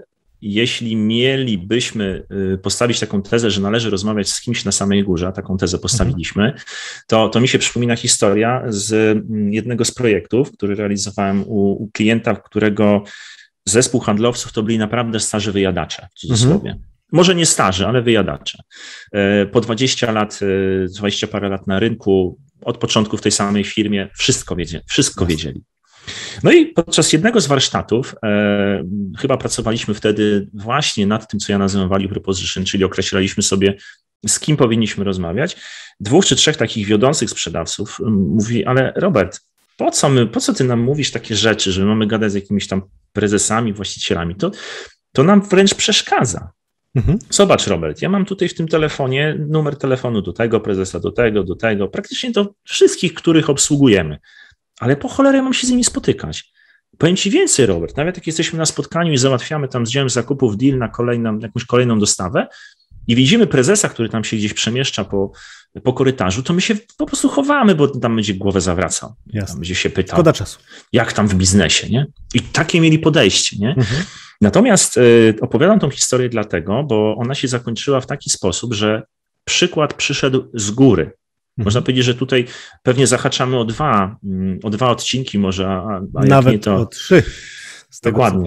jeśli mielibyśmy postawić taką tezę, że należy rozmawiać z kimś na samej górze, a taką tezę postawiliśmy, to, to mi się przypomina historia z jednego z projektów, który realizowałem u, u klienta, którego zespół handlowców to byli naprawdę starzy wyjadacze, w cudzysłowie. Mhm. Może nie starzy, ale wyjadacze. Po dwadzieścia lat, dwadzieścia parę lat na rynku, od początku w tej samej firmie, wszystko wiedzieli. Wszystko wiedzieli. No i podczas jednego z warsztatów, e, chyba pracowaliśmy wtedy właśnie nad tym, co ja nazywam value proposition, czyli określaliśmy sobie, z kim powinniśmy rozmawiać. Dwóch czy trzech takich wiodących sprzedawców mówi, ale Robert, po co, my, po co ty nam mówisz takie rzeczy, że mamy gadać z jakimiś tam prezesami, właścicielami? To, to nam wręcz przeszkadza. Mhm. Zobacz, Robert, ja mam tutaj w tym telefonie numer telefonu do tego prezesa, do tego, do tego, praktycznie do wszystkich, których obsługujemy. Ale po cholerę mam się z nimi spotykać. Powiem ci więcej, Robert, nawet jak jesteśmy na spotkaniu i załatwiamy tam z działem zakupów deal na kolejną, jakąś kolejną dostawę i widzimy prezesa, który tam się gdzieś przemieszcza po, po korytarzu, to my się po prostu chowamy, bo tam będzie głowę zawracał. Tam będzie się pytał, szkoda czasu. Jak tam w biznesie, nie? I takie mieli podejście, nie? Mhm. Natomiast y, opowiadam tą historię dlatego, bo ona się zakończyła w taki sposób, że przykład przyszedł z góry. Można powiedzieć, że tutaj pewnie zahaczamy o dwa, o dwa odcinki może, a, a nawet jak nie to... o trzy. Dokładnie.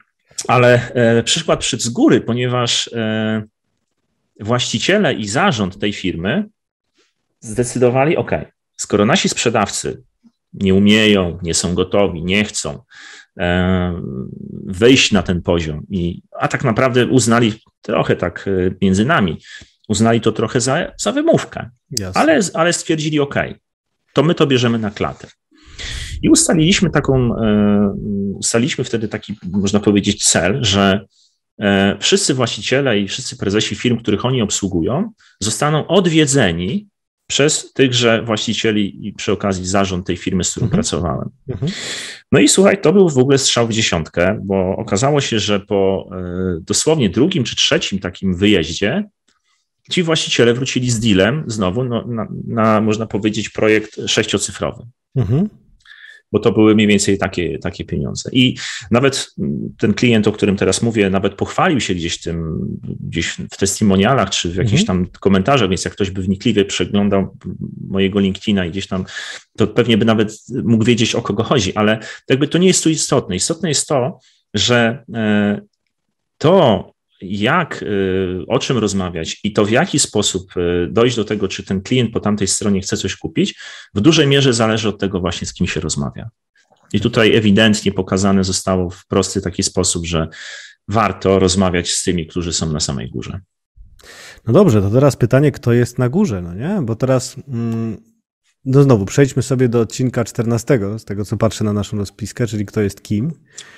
Ale e, przykład przyszedł z góry, ponieważ e, właściciele i zarząd tej firmy zdecydowali, ok, skoro nasi sprzedawcy nie umieją, nie są gotowi, nie chcą e, wejść na ten poziom, i, a tak naprawdę uznali trochę tak między nami, uznali to trochę za, za wymówkę, ale, ale stwierdzili, ok, to my to bierzemy na klatę. I ustaliliśmy taką, e, ustaliliśmy wtedy taki, można powiedzieć, cel, że e, wszyscy właściciele i wszyscy prezesi firm, których oni obsługują, zostaną odwiedzeni przez tychże właścicieli i przy okazji zarząd tej firmy, z którą mhm. pracowałem. Mhm. No i słuchaj, to był w ogóle strzał w dziesiątkę, bo okazało się, że po e, dosłownie drugim czy trzecim takim wyjeździe ci właściciele wrócili z dealem znowu no, na, na, można powiedzieć, projekt sześciocyfrowy. Mhm. bo to były mniej więcej takie, takie pieniądze. I nawet ten klient, o którym teraz mówię, nawet pochwalił się gdzieś tym, gdzieś w testimonialach, czy w jakichś tam komentarzach, więc jak ktoś by wnikliwie przeglądał mojego LinkedIna i gdzieś tam, to pewnie by nawet mógł wiedzieć, o kogo chodzi, ale jakby to nie jest tu istotne. Istotne jest to, że to, jak, o czym rozmawiać i to w jaki sposób dojść do tego, czy ten klient po tamtej stronie chce coś kupić, w dużej mierze zależy od tego właśnie, z kim się rozmawia. I tutaj ewidentnie pokazane zostało w prosty taki sposób, że warto rozmawiać z tymi, którzy są na samej górze. No dobrze, to teraz pytanie, kto jest na górze, no nie? Bo teraz, no znowu, przejdźmy sobie do odcinka czternastego, z tego co patrzę na naszą rozpiskę, czyli kto jest kim.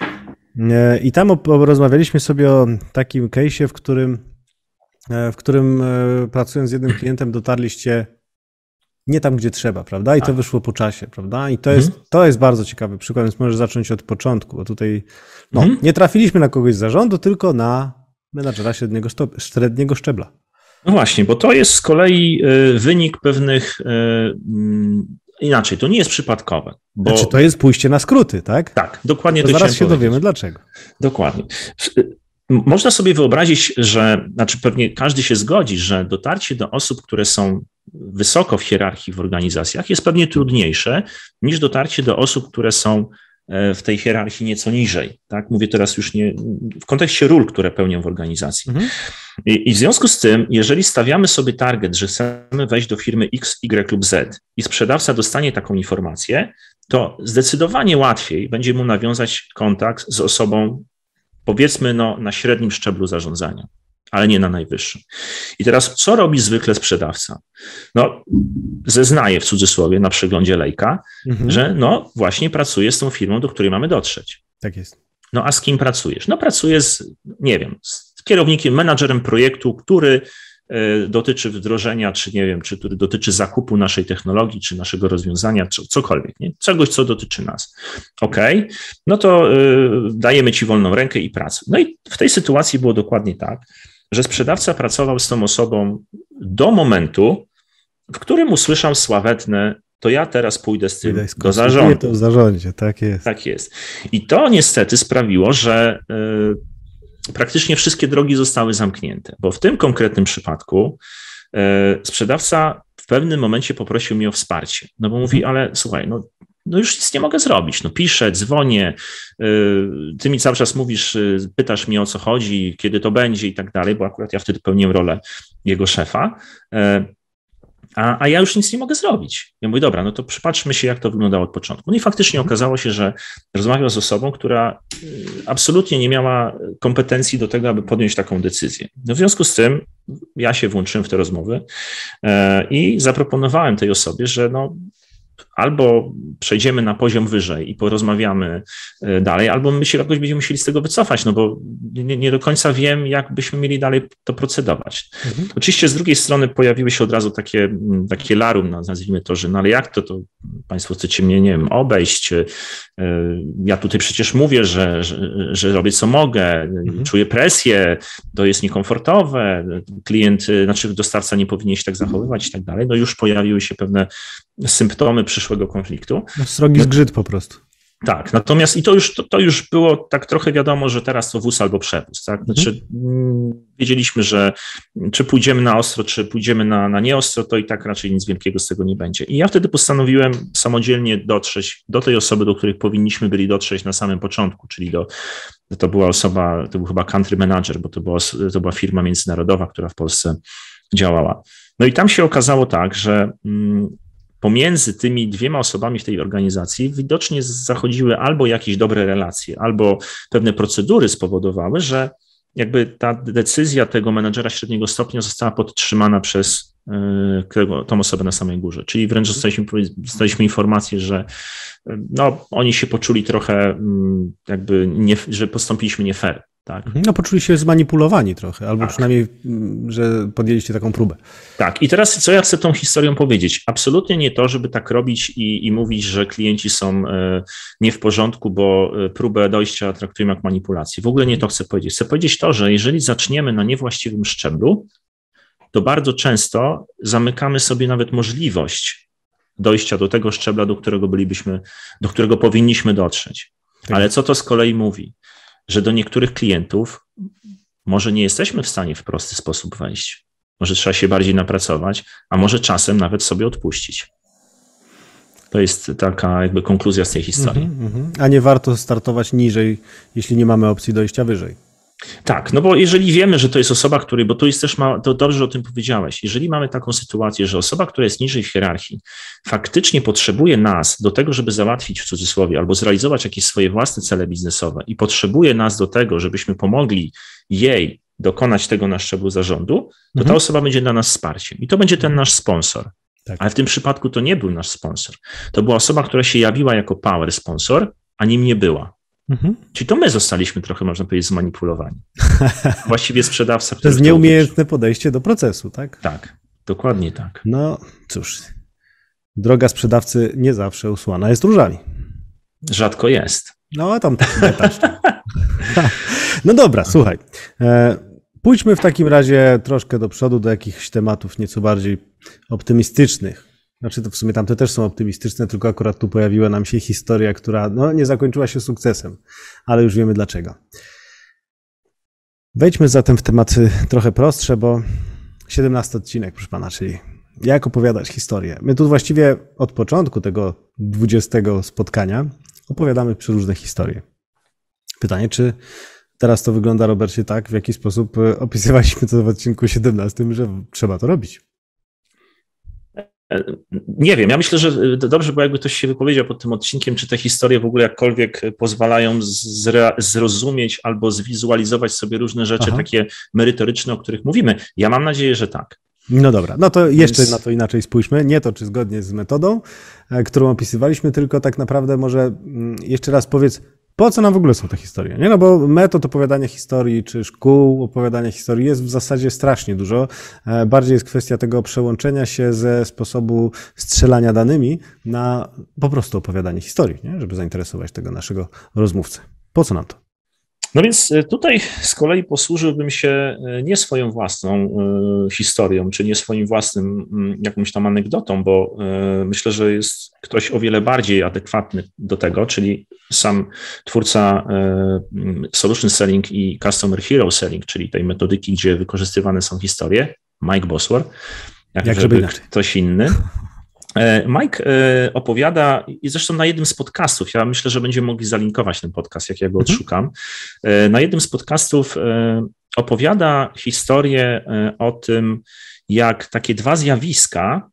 I tam rozmawialiśmy sobie o takim case'ie, w którym, w którym pracując z jednym klientem dotarliście nie tam, gdzie trzeba, prawda? I to wyszło po czasie, prawda? I to jest, mhm. to jest bardzo ciekawy przykład, więc możesz zacząć od początku, bo tutaj no, mhm. nie trafiliśmy na kogoś z zarządu, tylko na menadżera średniego, stop, średniego szczebla. No właśnie, bo to jest z kolei wynik pewnych... Inaczej, to nie jest przypadkowe. Bo... Znaczy to jest pójście na skróty, tak? Tak, dokładnie to, to zaraz się dowiemy dlaczego. Dokładnie. Można sobie wyobrazić, że, znaczy pewnie każdy się zgodzi, że dotarcie do osób, które są wysoko w hierarchii w organizacjach jest pewnie trudniejsze niż dotarcie do osób, które są w tej hierarchii nieco niżej. Tak? Mówię teraz już nie w kontekście ról, które pełnią w organizacji. Mhm. I, I w związku z tym, jeżeli stawiamy sobie target, że chcemy wejść do firmy X, Y lub Z i sprzedawca dostanie taką informację, to zdecydowanie łatwiej będzie mu nawiązać kontakt z osobą, powiedzmy, no, na średnim szczeblu zarządzania, ale nie na najwyższym. I teraz co robi zwykle sprzedawca? No, zeznaje w cudzysłowie na przeglądzie lejka, mhm. że no właśnie pracuje z tą firmą, do której mamy dotrzeć. Tak jest. No a z kim pracujesz? No pracuję z, nie wiem, z kierownikiem, menadżerem projektu, który y, dotyczy wdrożenia, czy nie wiem, czy który dotyczy zakupu naszej technologii, czy naszego rozwiązania, czy cokolwiek, nie? Czegoś, co dotyczy nas. Okej, okay. No to y, dajemy ci wolną rękę i pracę. No i w tej sytuacji było dokładnie tak, że sprzedawca pracował z tą osobą do momentu, w którym usłyszał sławetne: to ja teraz pójdę z tym do zarządu. To w zarządzie, tak jest. Tak jest. I to niestety sprawiło, że y, praktycznie wszystkie drogi zostały zamknięte, bo w tym konkretnym przypadku y, sprzedawca w pewnym momencie poprosił mnie o wsparcie. No bo mówi, ale słuchaj, no, no już nic nie mogę zrobić. No piszę, dzwonię, y, ty mi cały czas mówisz, y, pytasz mnie, o co chodzi, kiedy to będzie i tak dalej, bo akurat ja wtedy pełniłem rolę jego szefa. Y, A, a ja już nic nie mogę zrobić. Ja mówię, dobra, no to przypatrzmy się, jak to wyglądało od początku. No i faktycznie okazało się, że rozmawiał z osobą, która absolutnie nie miała kompetencji do tego, aby podjąć taką decyzję. No w związku z tym ja się włączyłem w te rozmowy e, i zaproponowałem tej osobie, że no albo przejdziemy na poziom wyżej i porozmawiamy dalej, albo my się jakoś będziemy musieli z tego wycofać, no bo nie, nie do końca wiem, jak byśmy mieli dalej to procedować. Mhm. Oczywiście z drugiej strony pojawiły się od razu takie, takie larum, nazwijmy to, że no ale jak to, to państwo chcecie mnie, nie wiem, obejść, ja tutaj przecież mówię, że, że, że robię co mogę, mhm. czuję presję, to jest niekomfortowe, klient, znaczy dostawca nie powinien się tak zachowywać i tak dalej, no już pojawiły się pewne symptomy przyszłego konfliktu. No, srogi zgrzyt po prostu. Tak, natomiast i to już, to, to już było tak trochę wiadomo, że teraz to wóz albo przewóz. Tak? Znaczy, mm. wiedzieliśmy, że czy pójdziemy na ostro, czy pójdziemy na, na nieostro, to i tak raczej nic wielkiego z tego nie będzie. I ja wtedy postanowiłem samodzielnie dotrzeć do tej osoby, do której powinniśmy byli dotrzeć na samym początku, czyli do, to była osoba, to był chyba country manager, bo to była, to była firma międzynarodowa, która w Polsce działała. No i tam się okazało tak, że mm, pomiędzy tymi dwiema osobami w tej organizacji widocznie zachodziły albo jakieś dobre relacje, albo pewne procedury spowodowały, że jakby ta decyzja tego menadżera średniego stopnia została podtrzymana przez yy, tą osobę na samej górze. Czyli wręcz dostaliśmy, dostaliśmy informację, że no, oni się poczuli trochę jakby, nie, że postąpiliśmy nie fair. Tak. No poczuli się zmanipulowani trochę, albo tak. przynajmniej, że podjęliście taką próbę. Tak, i teraz co ja chcę tą historią powiedzieć? Absolutnie nie to, żeby tak robić i, i mówić, że klienci są nie w porządku, bo próbę dojścia traktujemy jak manipulację. W ogóle nie to chcę powiedzieć. Chcę powiedzieć to, że jeżeli zaczniemy na niewłaściwym szczeblu, to bardzo często zamykamy sobie nawet możliwość dojścia do tego szczebla, do którego bylibyśmy, do którego powinniśmy dotrzeć. Tak. Ale co to z kolei mówi? Że do niektórych klientów może nie jesteśmy w stanie w prosty sposób wejść. Może trzeba się bardziej napracować, a może czasem nawet sobie odpuścić. To jest taka jakby konkluzja z tej historii. Mm-hmm. A nie warto startować niżej, jeśli nie mamy opcji dojścia wyżej. Tak, no bo jeżeli wiemy, że to jest osoba, której, bo tu jest też, ma, to dobrze o tym powiedziałeś, jeżeli mamy taką sytuację, że osoba, która jest niżej w hierarchii, faktycznie potrzebuje nas do tego, żeby załatwić w cudzysłowie albo zrealizować jakieś swoje własne cele biznesowe i potrzebuje nas do tego, żebyśmy pomogli jej dokonać tego na szczeblu zarządu, to mhm. ta osoba będzie dla nas wsparciem i to będzie ten nasz sponsor. Tak. Ale w tym przypadku to nie był nasz sponsor. To była osoba, która się jawiła jako power sponsor, a nim nie była. Mhm. Czyli to my zostaliśmy trochę, można powiedzieć, zmanipulowani. Właściwie sprzedawca... To jest nieumiejętne podejście do procesu, tak? Tak, dokładnie tak. No cóż, droga sprzedawcy nie zawsze usłana jest różami. Rzadko jest. No tam taki detal. No dobra, słuchaj. Pójdźmy w takim razie troszkę do przodu, do jakichś tematów nieco bardziej optymistycznych. Znaczy to w sumie tamte też są optymistyczne, tylko akurat tu pojawiła nam się historia, która no, nie zakończyła się sukcesem, ale już wiemy dlaczego. Wejdźmy zatem w tematy trochę prostsze, bo siedemnasty odcinek, proszę pana, czyli jak opowiadać historię. My tu właściwie od początku tego dwudziestego spotkania opowiadamy przeróżne historie. Pytanie, czy teraz to wygląda, Robercie, tak, w jaki sposób opisywaliśmy to w odcinku siedemnastym, że trzeba to robić? Nie wiem, ja myślę, że dobrze, bo jakby ktoś się wypowiedział pod tym odcinkiem, czy te historie w ogóle jakkolwiek pozwalają zre- zrozumieć albo zwizualizować sobie różne rzeczy Aha. takie merytoryczne, o których mówimy. Ja mam nadzieję, że tak. No dobra, no to jeszcze Więc... na to inaczej spójrzmy. Nie to, czy zgodnie z metodą, którą opisywaliśmy, tylko tak naprawdę może jeszcze raz powiedz, po co nam w ogóle są te historie? Nie? No bo metod opowiadania historii, czy szkół opowiadania historii jest w zasadzie strasznie dużo. Bardziej jest kwestia tego przełączenia się ze sposobu strzelania danymi na po prostu opowiadanie historii, nie? Żeby zainteresować tego naszego rozmówcę. Po co nam to? No więc tutaj z kolei posłużyłbym się nie swoją własną historią, czy nie swoim własnym jakąś tam anegdotą, bo myślę, że jest ktoś o wiele bardziej adekwatny do tego, czyli sam twórca Solution Selling i Customer Hero Selling, czyli tej metodyki, gdzie wykorzystywane są historie, Mike Bosworth, jak, jak żeby ktoś inny. Mike opowiada, i zresztą na jednym z podcastów, ja myślę, że będziemy mogli zalinkować ten podcast, jak ja go odszukam, na jednym z podcastów opowiada historię o tym, jak takie dwa zjawiska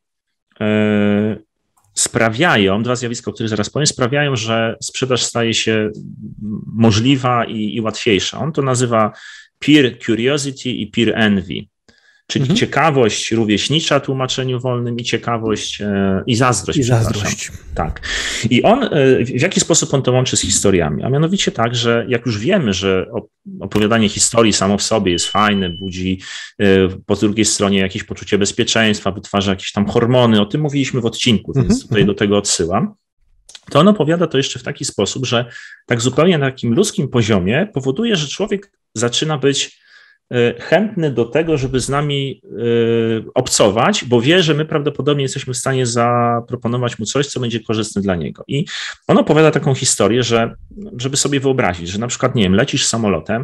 sprawiają, dwa zjawiska, o których zaraz powiem, sprawiają, że sprzedaż staje się możliwa i, i łatwiejsza. On to nazywa peer curiosity i peer envy. Czyli mhm. ciekawość rówieśnicza w tłumaczeniu wolnym i ciekawość e, i zazdrość. I zazdrość. Tak. I on, e, w jaki sposób on to łączy z historiami? A mianowicie tak, że jak już wiemy, że opowiadanie historii samo w sobie jest fajne, budzi e, po drugiej stronie jakieś poczucie bezpieczeństwa, wytwarza jakieś tam hormony, o tym mówiliśmy w odcinku, więc mhm. tutaj do tego odsyłam. To on opowiada to jeszcze w taki sposób, że tak zupełnie na takim ludzkim poziomie powoduje, że człowiek zaczyna być chętny do tego, żeby z nami obcować, bo wie, że my prawdopodobnie jesteśmy w stanie zaproponować mu coś, co będzie korzystne dla niego. I on opowiada taką historię, że żeby sobie wyobrazić, że na przykład, nie wiem, lecisz samolotem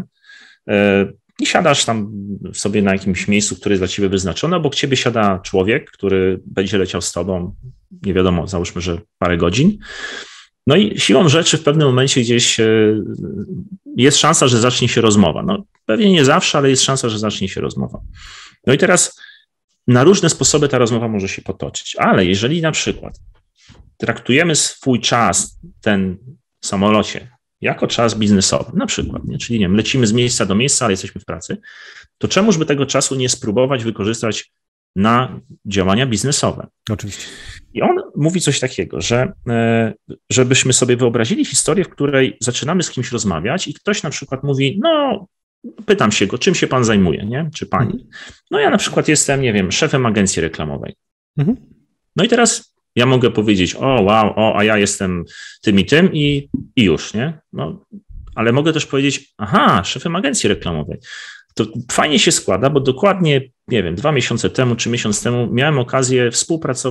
i siadasz tam sobie na jakimś miejscu, które jest dla ciebie wyznaczone, obok ciebie siada człowiek, który będzie leciał z tobą, nie wiadomo, załóżmy, że parę godzin. No i siłą rzeczy w pewnym momencie gdzieś jest szansa, że zacznie się rozmowa. No pewnie nie zawsze, ale jest szansa, że zacznie się rozmowa. No i teraz na różne sposoby ta rozmowa może się potoczyć, ale jeżeli na przykład traktujemy swój czas, ten w samolocie, jako czas biznesowy, na przykład, nie? Czyli nie wiem, lecimy z miejsca do miejsca, ale jesteśmy w pracy, to czemuż by tego czasu nie spróbować wykorzystać na działania biznesowe? Oczywiście. I on mówi coś takiego, że żebyśmy sobie wyobrazili historię, w której zaczynamy z kimś rozmawiać i ktoś na przykład mówi, no pytam się go, czym się pan zajmuje, nie? Czy pani? Mhm. No ja na przykład jestem, nie wiem, szefem agencji reklamowej. Mhm. No i teraz ja mogę powiedzieć, o wow, o, a ja jestem tym i tym i, i już, nie? No, ale mogę też powiedzieć, aha, szefem agencji reklamowej. To fajnie się składa, bo dokładnie, nie wiem, dwa miesiące temu czy miesiąc temu miałem okazję współpracować z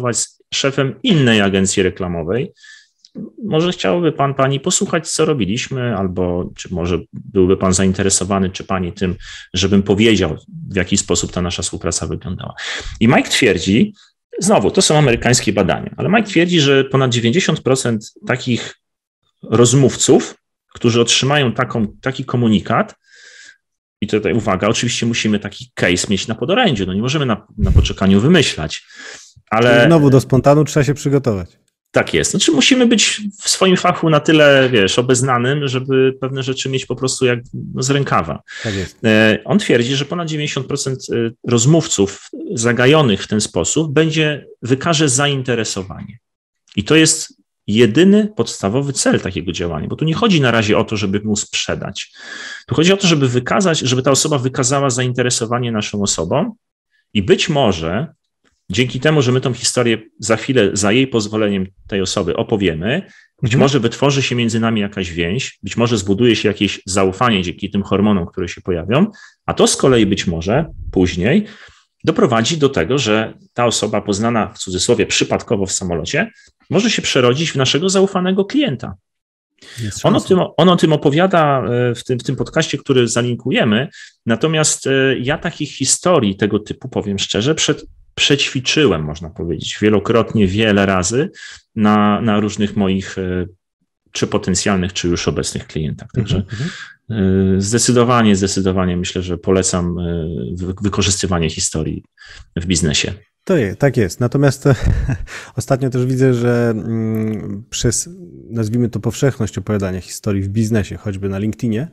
szefem innej agencji reklamowej. Może chciałby pan, pani posłuchać, co robiliśmy, albo czy może byłby pan zainteresowany, czy pani tym, żebym powiedział, w jaki sposób ta nasza współpraca wyglądała. I Mike twierdzi, znowu, to są amerykańskie badania, ale Mike twierdzi, że ponad dziewięćdziesiąt procent takich rozmówców, którzy otrzymają taką, taki komunikat, i tutaj uwaga, oczywiście musimy taki case mieć na podorędziu, no nie możemy na, na poczekaniu wymyślać, ale... Czyli znowu do spontanu trzeba się przygotować. Tak jest. Znaczy musimy być w swoim fachu na tyle, wiesz, obeznanym, żeby pewne rzeczy mieć po prostu jak z rękawa. Tak jest. On twierdzi, że ponad dziewięćdziesiąt procent rozmówców zagajonych w ten sposób będzie, wykaże zainteresowanie. I to jest jedyny podstawowy cel takiego działania, bo tu nie chodzi na razie o to, żeby mu sprzedać. Tu chodzi o to, żeby wykazać, żeby ta osoba wykazała zainteresowanie naszą osobą i być może dzięki temu, że my tą historię za chwilę, za jej pozwoleniem tej osoby opowiemy, być mhm. może wytworzy się między nami jakaś więź, być może zbuduje się jakieś zaufanie dzięki tym hormonom, które się pojawią, a to z kolei być może później doprowadzi do tego, że ta osoba poznana w cudzysłowie przypadkowo w samolocie może się przerodzić w naszego zaufanego klienta. On o, tym, on o tym opowiada w tym, w tym podcaście, który zalinkujemy, natomiast ja takich historii tego typu, powiem szczerze, przed, przećwiczyłem, można powiedzieć, wielokrotnie, wiele razy na, na różnych moich czy potencjalnych, czy już obecnych klientach. Także mm-hmm. zdecydowanie, zdecydowanie myślę, że polecam wykorzystywanie historii w biznesie. To jest, tak jest. Natomiast ostatnio też widzę, że przez, nazwijmy to, powszechność opowiadania historii w biznesie, choćby na LinkedInie,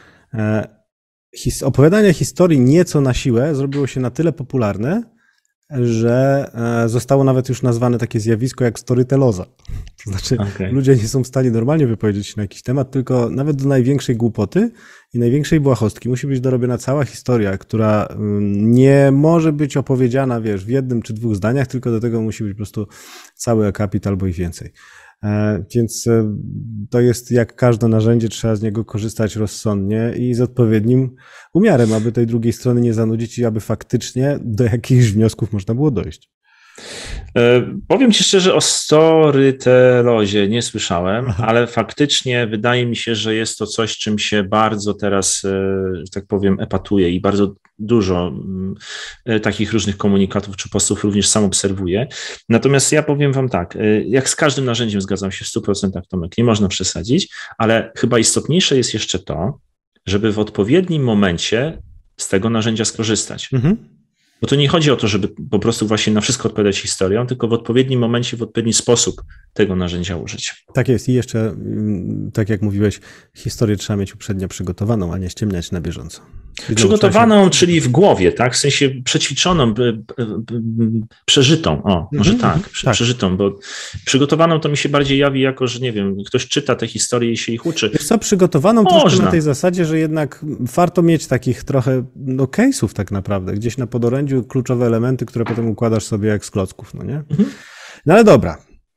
his, opowiadanie historii nieco na siłę zrobiło się na tyle popularne, że zostało nawet już nazwane takie zjawisko jak storytelloza. To znaczy okay. ludzie nie są w stanie normalnie wypowiedzieć się na jakiś temat, tylko nawet do największej głupoty i największej błahostki musi być dorobiona cała historia, która nie może być opowiedziana, wiesz, w jednym czy dwóch zdaniach, tylko do tego musi być po prostu cały akapit albo i więcej. Więc to jest jak każde narzędzie, trzeba z niego korzystać rozsądnie i z odpowiednim umiarem, aby tej drugiej strony nie zanudzić i aby faktycznie do jakichś wniosków można było dojść. Powiem ci szczerze, o storytellozie nie słyszałem, Aha. ale faktycznie wydaje mi się, że jest to coś, czym się bardzo teraz, że tak powiem, epatuje i bardzo dużo takich różnych komunikatów czy postów również sam obserwuję. Natomiast ja powiem wam tak, jak z każdym narzędziem zgadzam się w stu procentach, Tomek, nie można przesadzić, ale chyba istotniejsze jest jeszcze to, żeby w odpowiednim momencie z tego narzędzia skorzystać. Mhm. Bo to nie chodzi o to, żeby po prostu właśnie na wszystko odpowiadać historią, tylko w odpowiednim momencie, w odpowiedni sposób tego narzędzia użyć. Tak jest i jeszcze, tak jak mówiłeś, historię trzeba mieć uprzednio przygotowaną, a nie ściemniać na bieżąco. Przygotowaną, się... czyli w głowie, tak? W sensie przećwiczoną, przeżytą, o, może mm-hmm, tak, tak, przeżytą, bo przygotowaną to mi się bardziej jawi jako, że nie wiem, ktoś czyta te historie i się ich uczy. Wiesz co, przygotowaną troszkę na tej zasadzie, że jednak warto mieć takich trochę, no, case'ów tak naprawdę, gdzieś na podorędziu kluczowe elementy, które potem układasz sobie jak z klocków, no nie? Mm-hmm. No ale dobra.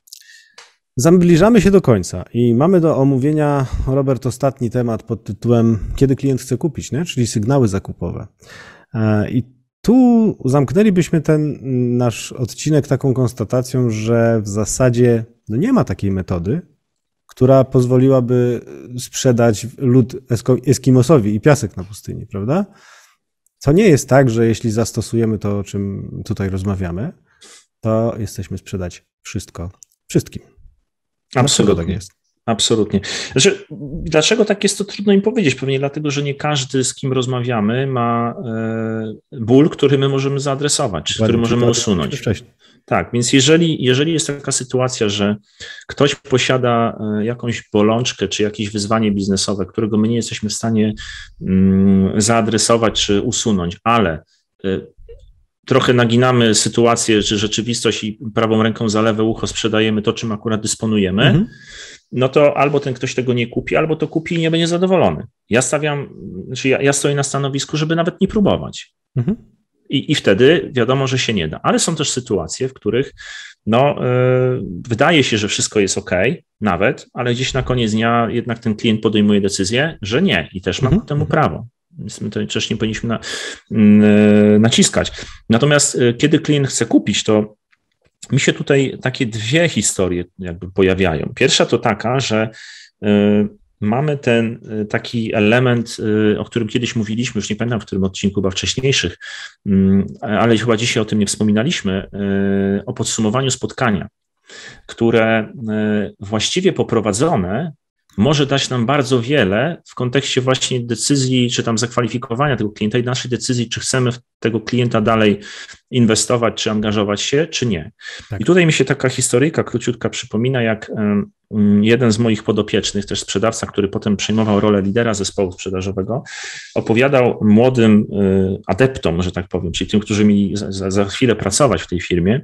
Zbliżamy się do końca i mamy do omówienia, Robert, ostatni temat pod tytułem kiedy klient chce kupić, nie? Czyli sygnały zakupowe. I tu zamknęlibyśmy ten nasz odcinek taką konstatacją, że w zasadzie no nie ma takiej metody, która pozwoliłaby sprzedać lód Eskimosowi i piasek na pustyni, prawda? To nie jest tak, że jeśli zastosujemy to, o czym tutaj rozmawiamy, to jesteśmy sprzedać wszystko wszystkim. Absolutnie. Tak jest. Absolutnie. Znaczy, dlaczego tak jest, to trudno im powiedzieć. Pewnie dlatego, że nie każdy, z kim rozmawiamy, ma e, ból, który my możemy zaadresować, czy który możemy usunąć. Tak, więc jeżeli, jeżeli jest taka sytuacja, że ktoś posiada jakąś bolączkę, czy jakieś wyzwanie biznesowe, którego my nie jesteśmy w stanie mm, zaadresować, czy usunąć, ale e, trochę naginamy sytuację, czy rzeczywistość i prawą ręką za lewe ucho sprzedajemy to, czym akurat dysponujemy, mhm. no to albo ten ktoś tego nie kupi, albo to kupi i nie będzie zadowolony. Ja stawiam, znaczy ja, ja stoję na stanowisku, żeby nawet nie próbować. Mhm. I, I wtedy wiadomo, że się nie da. Ale są też sytuacje, w których no, yy, wydaje się, że wszystko jest ok, nawet, ale gdzieś na koniec dnia jednak ten klient podejmuje decyzję, że nie i też ma mhm. ku temu prawo. Więc my to też nie powinniśmy na, naciskać. Natomiast kiedy klient chce kupić, to mi się tutaj takie dwie historie jakby pojawiają. Pierwsza to taka, że mamy ten taki element, o którym kiedyś mówiliśmy, już nie pamiętam, w którym odcinku, chyba wcześniejszych, ale chyba dzisiaj o tym nie wspominaliśmy, o podsumowaniu spotkania, które właściwie poprowadzone może dać nam bardzo wiele w kontekście właśnie decyzji, czy tam zakwalifikowania tego klienta i naszej decyzji, czy chcemy w tego klienta dalej inwestować, czy angażować się, czy nie. Tak. I tutaj mi się taka historyjka króciutka przypomina, jak jeden z moich podopiecznych, też sprzedawca, który potem przejmował rolę lidera zespołu sprzedażowego, opowiadał młodym adeptom, że tak powiem, czyli tym, którzy mieli za, za chwilę pracować w tej firmie,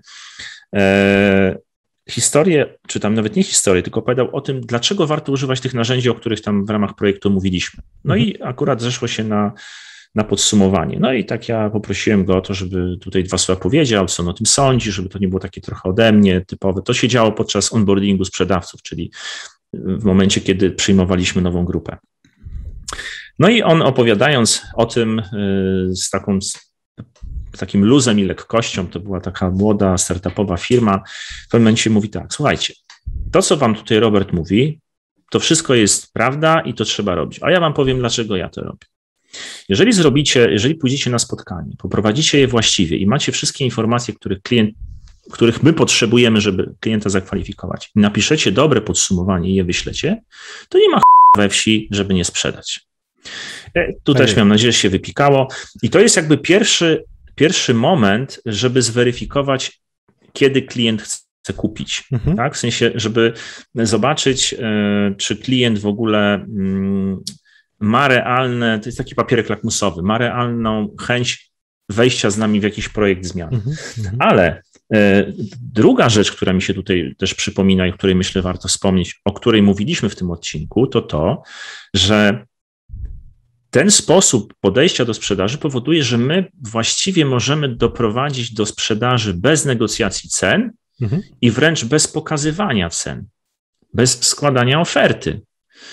historię, czy tam nawet nie historię, tylko opowiadał o tym, dlaczego warto używać tych narzędzi, o których tam w ramach projektu mówiliśmy. No mhm. i akurat zeszło się na, na podsumowanie. No i tak ja poprosiłem go o to, żeby tutaj dwa słowa powiedział, co on o tym sądzi, żeby to nie było takie trochę ode mnie typowe. To się działo podczas onboardingu sprzedawców, czyli w momencie, kiedy przyjmowaliśmy nową grupę. No i on, opowiadając o tym z taką takim luzem i lekkością, to była taka młoda, startupowa firma, w pewnym momencie mówi tak: słuchajcie, to co wam tutaj Robert mówi, to wszystko jest prawda i to trzeba robić, a ja wam powiem, dlaczego ja to robię. Jeżeli zrobicie, jeżeli pójdziecie na spotkanie, poprowadzicie je właściwie i macie wszystkie informacje, których klient, których my potrzebujemy, żeby klienta zakwalifikować, i napiszecie dobre podsumowanie i je wyślecie, to nie ma ch... we wsi, żeby nie sprzedać. Tu też mam nadzieję, że się wypikało i to jest jakby pierwszy Pierwszy moment, żeby zweryfikować, kiedy klient chce kupić. Mhm. Tak? W sensie, żeby zobaczyć, czy klient w ogóle ma realne, to jest taki papierek lakmusowy, ma realną chęć wejścia z nami w jakiś projekt zmian. Mhm. Ale druga rzecz, która mi się tutaj też przypomina i o której myślę warto wspomnieć, o której mówiliśmy w tym odcinku, to to, że ten sposób podejścia do sprzedaży powoduje, że my właściwie możemy doprowadzić do sprzedaży bez negocjacji cen mhm. i wręcz bez pokazywania cen, bez składania oferty.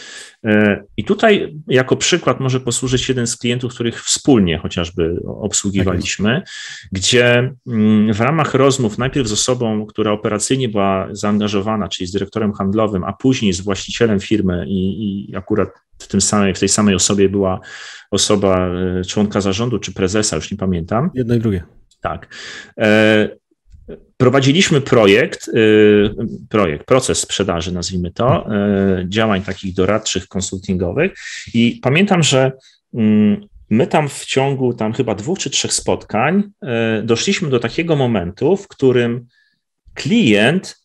I tutaj jako przykład może posłużyć jeden z klientów, których wspólnie chociażby obsługiwaliśmy, tak gdzie w ramach rozmów najpierw z osobą, która operacyjnie była zaangażowana, czyli z dyrektorem handlowym, a później z właścicielem firmy i, i akurat w, tym samej, w tej samej osobie była osoba członka zarządu czy prezesa, już nie pamiętam. Jedno i drugie. Tak. Prowadziliśmy projekt, projekt, proces sprzedaży, nazwijmy to, działań takich doradczych, konsultingowych i pamiętam, że my tam w ciągu tam chyba dwóch czy trzech spotkań doszliśmy do takiego momentu, w którym klient,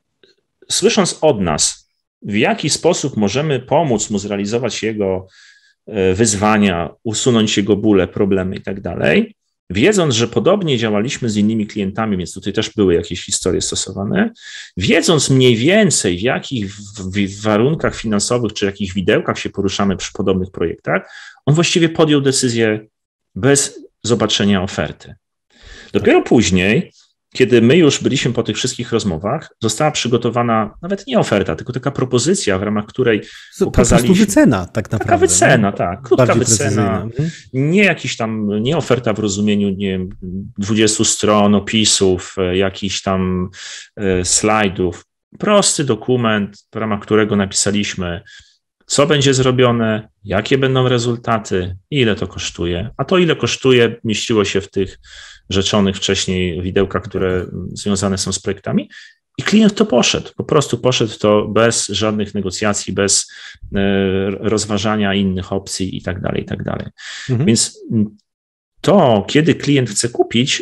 słysząc od nas, w jaki sposób możemy pomóc mu zrealizować jego wyzwania, usunąć jego bóle, problemy i tak dalej, wiedząc, że podobnie działaliśmy z innymi klientami, więc tutaj też były jakieś historie stosowane, wiedząc mniej więcej, w jakich w warunkach finansowych czy jakich widełkach się poruszamy przy podobnych projektach, on właściwie podjął decyzję bez zobaczenia oferty. Dopiero później, kiedy my już byliśmy po tych wszystkich rozmowach, została przygotowana nawet nie oferta, tylko taka propozycja, w ramach której pokazaliśmy... Po prostu wycena tak naprawdę. Taka wycena, tak. Krótka wycena. Nie jakiś tam, nie oferta w rozumieniu, nie wiem, dwudziestu stron opisów, jakichś tam slajdów. Prosty dokument, w ramach którego napisaliśmy, co będzie zrobione, jakie będą rezultaty, ile to kosztuje. A to, ile kosztuje, mieściło się w tych rzeczonych wcześniej widełkach, które związane są z projektami. I klient to poszedł, po prostu poszedł to bez żadnych negocjacji, bez rozważania innych opcji i tak dalej, i tak dalej. Mhm. Więc to, kiedy klient chce kupić,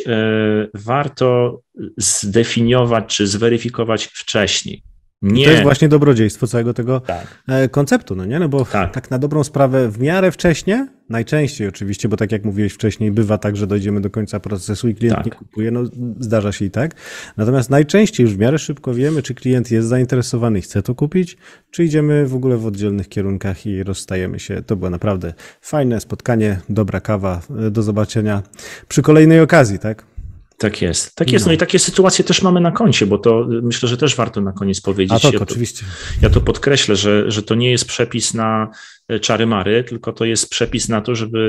warto zdefiniować czy zweryfikować wcześniej. Nie. To jest właśnie dobrodziejstwo całego tego tak. konceptu, no nie? No bo tak. tak na dobrą sprawę w miarę wcześnie, najczęściej oczywiście, bo tak jak mówiłeś wcześniej, bywa tak, że dojdziemy do końca procesu i klient tak. nie kupuje, no zdarza się i tak. Natomiast najczęściej już w miarę szybko wiemy, czy klient jest zainteresowany i chce to kupić, czy idziemy w ogóle w oddzielnych kierunkach i rozstajemy się. To było naprawdę fajne spotkanie, dobra kawa, do zobaczenia przy kolejnej okazji, tak? Tak jest, tak jest. No i takie sytuacje też mamy na koncie, bo to myślę, że też warto na koniec powiedzieć. A tak, ja to, oczywiście. Ja to podkreślę, że, że to nie jest przepis na czary-mary, tylko to jest przepis na to, żeby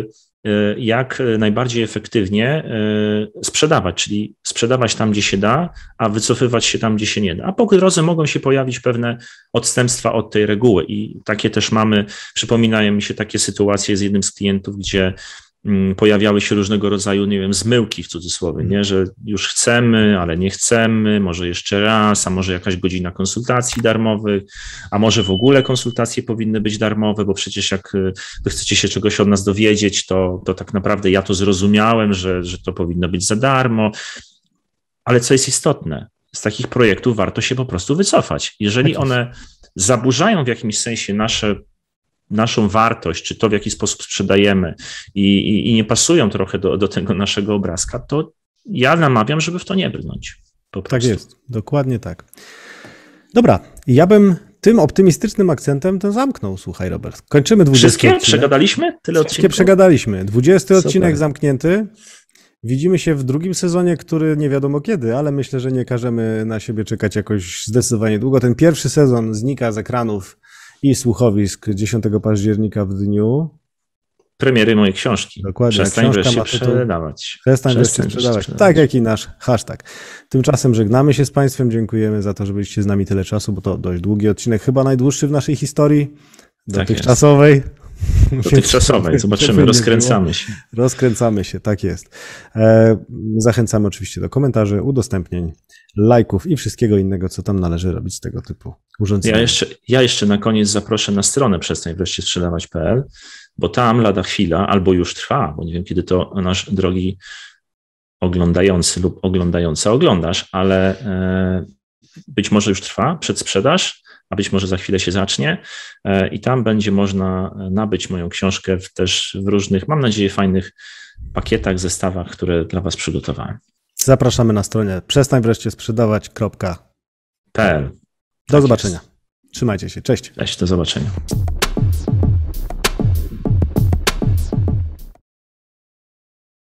jak najbardziej efektywnie sprzedawać, czyli sprzedawać tam, gdzie się da, a wycofywać się tam, gdzie się nie da. A po drodze mogą się pojawić pewne odstępstwa od tej reguły i takie też mamy, przypominają mi się takie sytuacje z jednym z klientów, gdzie pojawiały się różnego rodzaju, nie wiem, zmyłki w cudzysłowie, nie? Że już chcemy, ale nie chcemy, może jeszcze raz, a może jakaś godzina konsultacji darmowych, a może w ogóle konsultacje powinny być darmowe, bo przecież jak wy chcecie się czegoś od nas dowiedzieć, to, to tak naprawdę ja to zrozumiałem, że, że to powinno być za darmo, ale co jest istotne, z takich projektów warto się po prostu wycofać. Jeżeli one zaburzają w jakimś sensie nasze naszą wartość, czy to, w jaki sposób sprzedajemy i, i, i nie pasują trochę do, do tego naszego obrazka, to ja namawiam, żeby w to nie brnąć. Tak jest, dokładnie tak. Dobra, ja bym tym optymistycznym akcentem to zamknął, słuchaj, Robert. Kończymy dwudziesty Wszystkie? odcinek. Przegadaliśmy? Tyle Wszystkie odcinków? przegadaliśmy. dwudziesty Super. Odcinek zamknięty. Widzimy się w drugim sezonie, który nie wiadomo kiedy, ale myślę, że nie każemy na siebie czekać jakoś zdecydowanie długo. Ten pierwszy sezon znika z ekranów i słuchowisk dziesiątego października w dniu premiery mojej książki. Dokładnie. Przestań wreszcie ma tytuł... sprzedawać. Przestań wreszcie sprzedawać. sprzedawać. Tak jak i nasz hashtag. Tymczasem żegnamy się z Państwem. Dziękujemy za to, że byliście z nami tyle czasu, bo to dość długi odcinek, chyba najdłuższy w naszej historii dotychczasowej. Tak dotychczasowej. Zobaczymy, rozkręcamy się. Rozkręcamy się, tak jest. Zachęcamy oczywiście do komentarzy, udostępnień, lajków i wszystkiego innego, co tam należy robić z tego typu urządzenia. Ja jeszcze, ja jeszcze na koniec zaproszę na stronę przestań wreszcie sprzedawać kropka p l, bo tam lada chwila, albo już trwa, bo nie wiem, kiedy to nasz drogi oglądający lub oglądająca oglądasz, ale być może już trwa przedsprzedaż, a być może za chwilę się zacznie i tam będzie można nabyć moją książkę w, też w różnych, mam nadzieję, fajnych pakietach, zestawach, które dla Was przygotowałem. Zapraszamy na stronę przestań wreszcie sprzedawać kropka p l. Do zobaczenia. Trzymajcie się. Cześć. Cześć, do zobaczenia.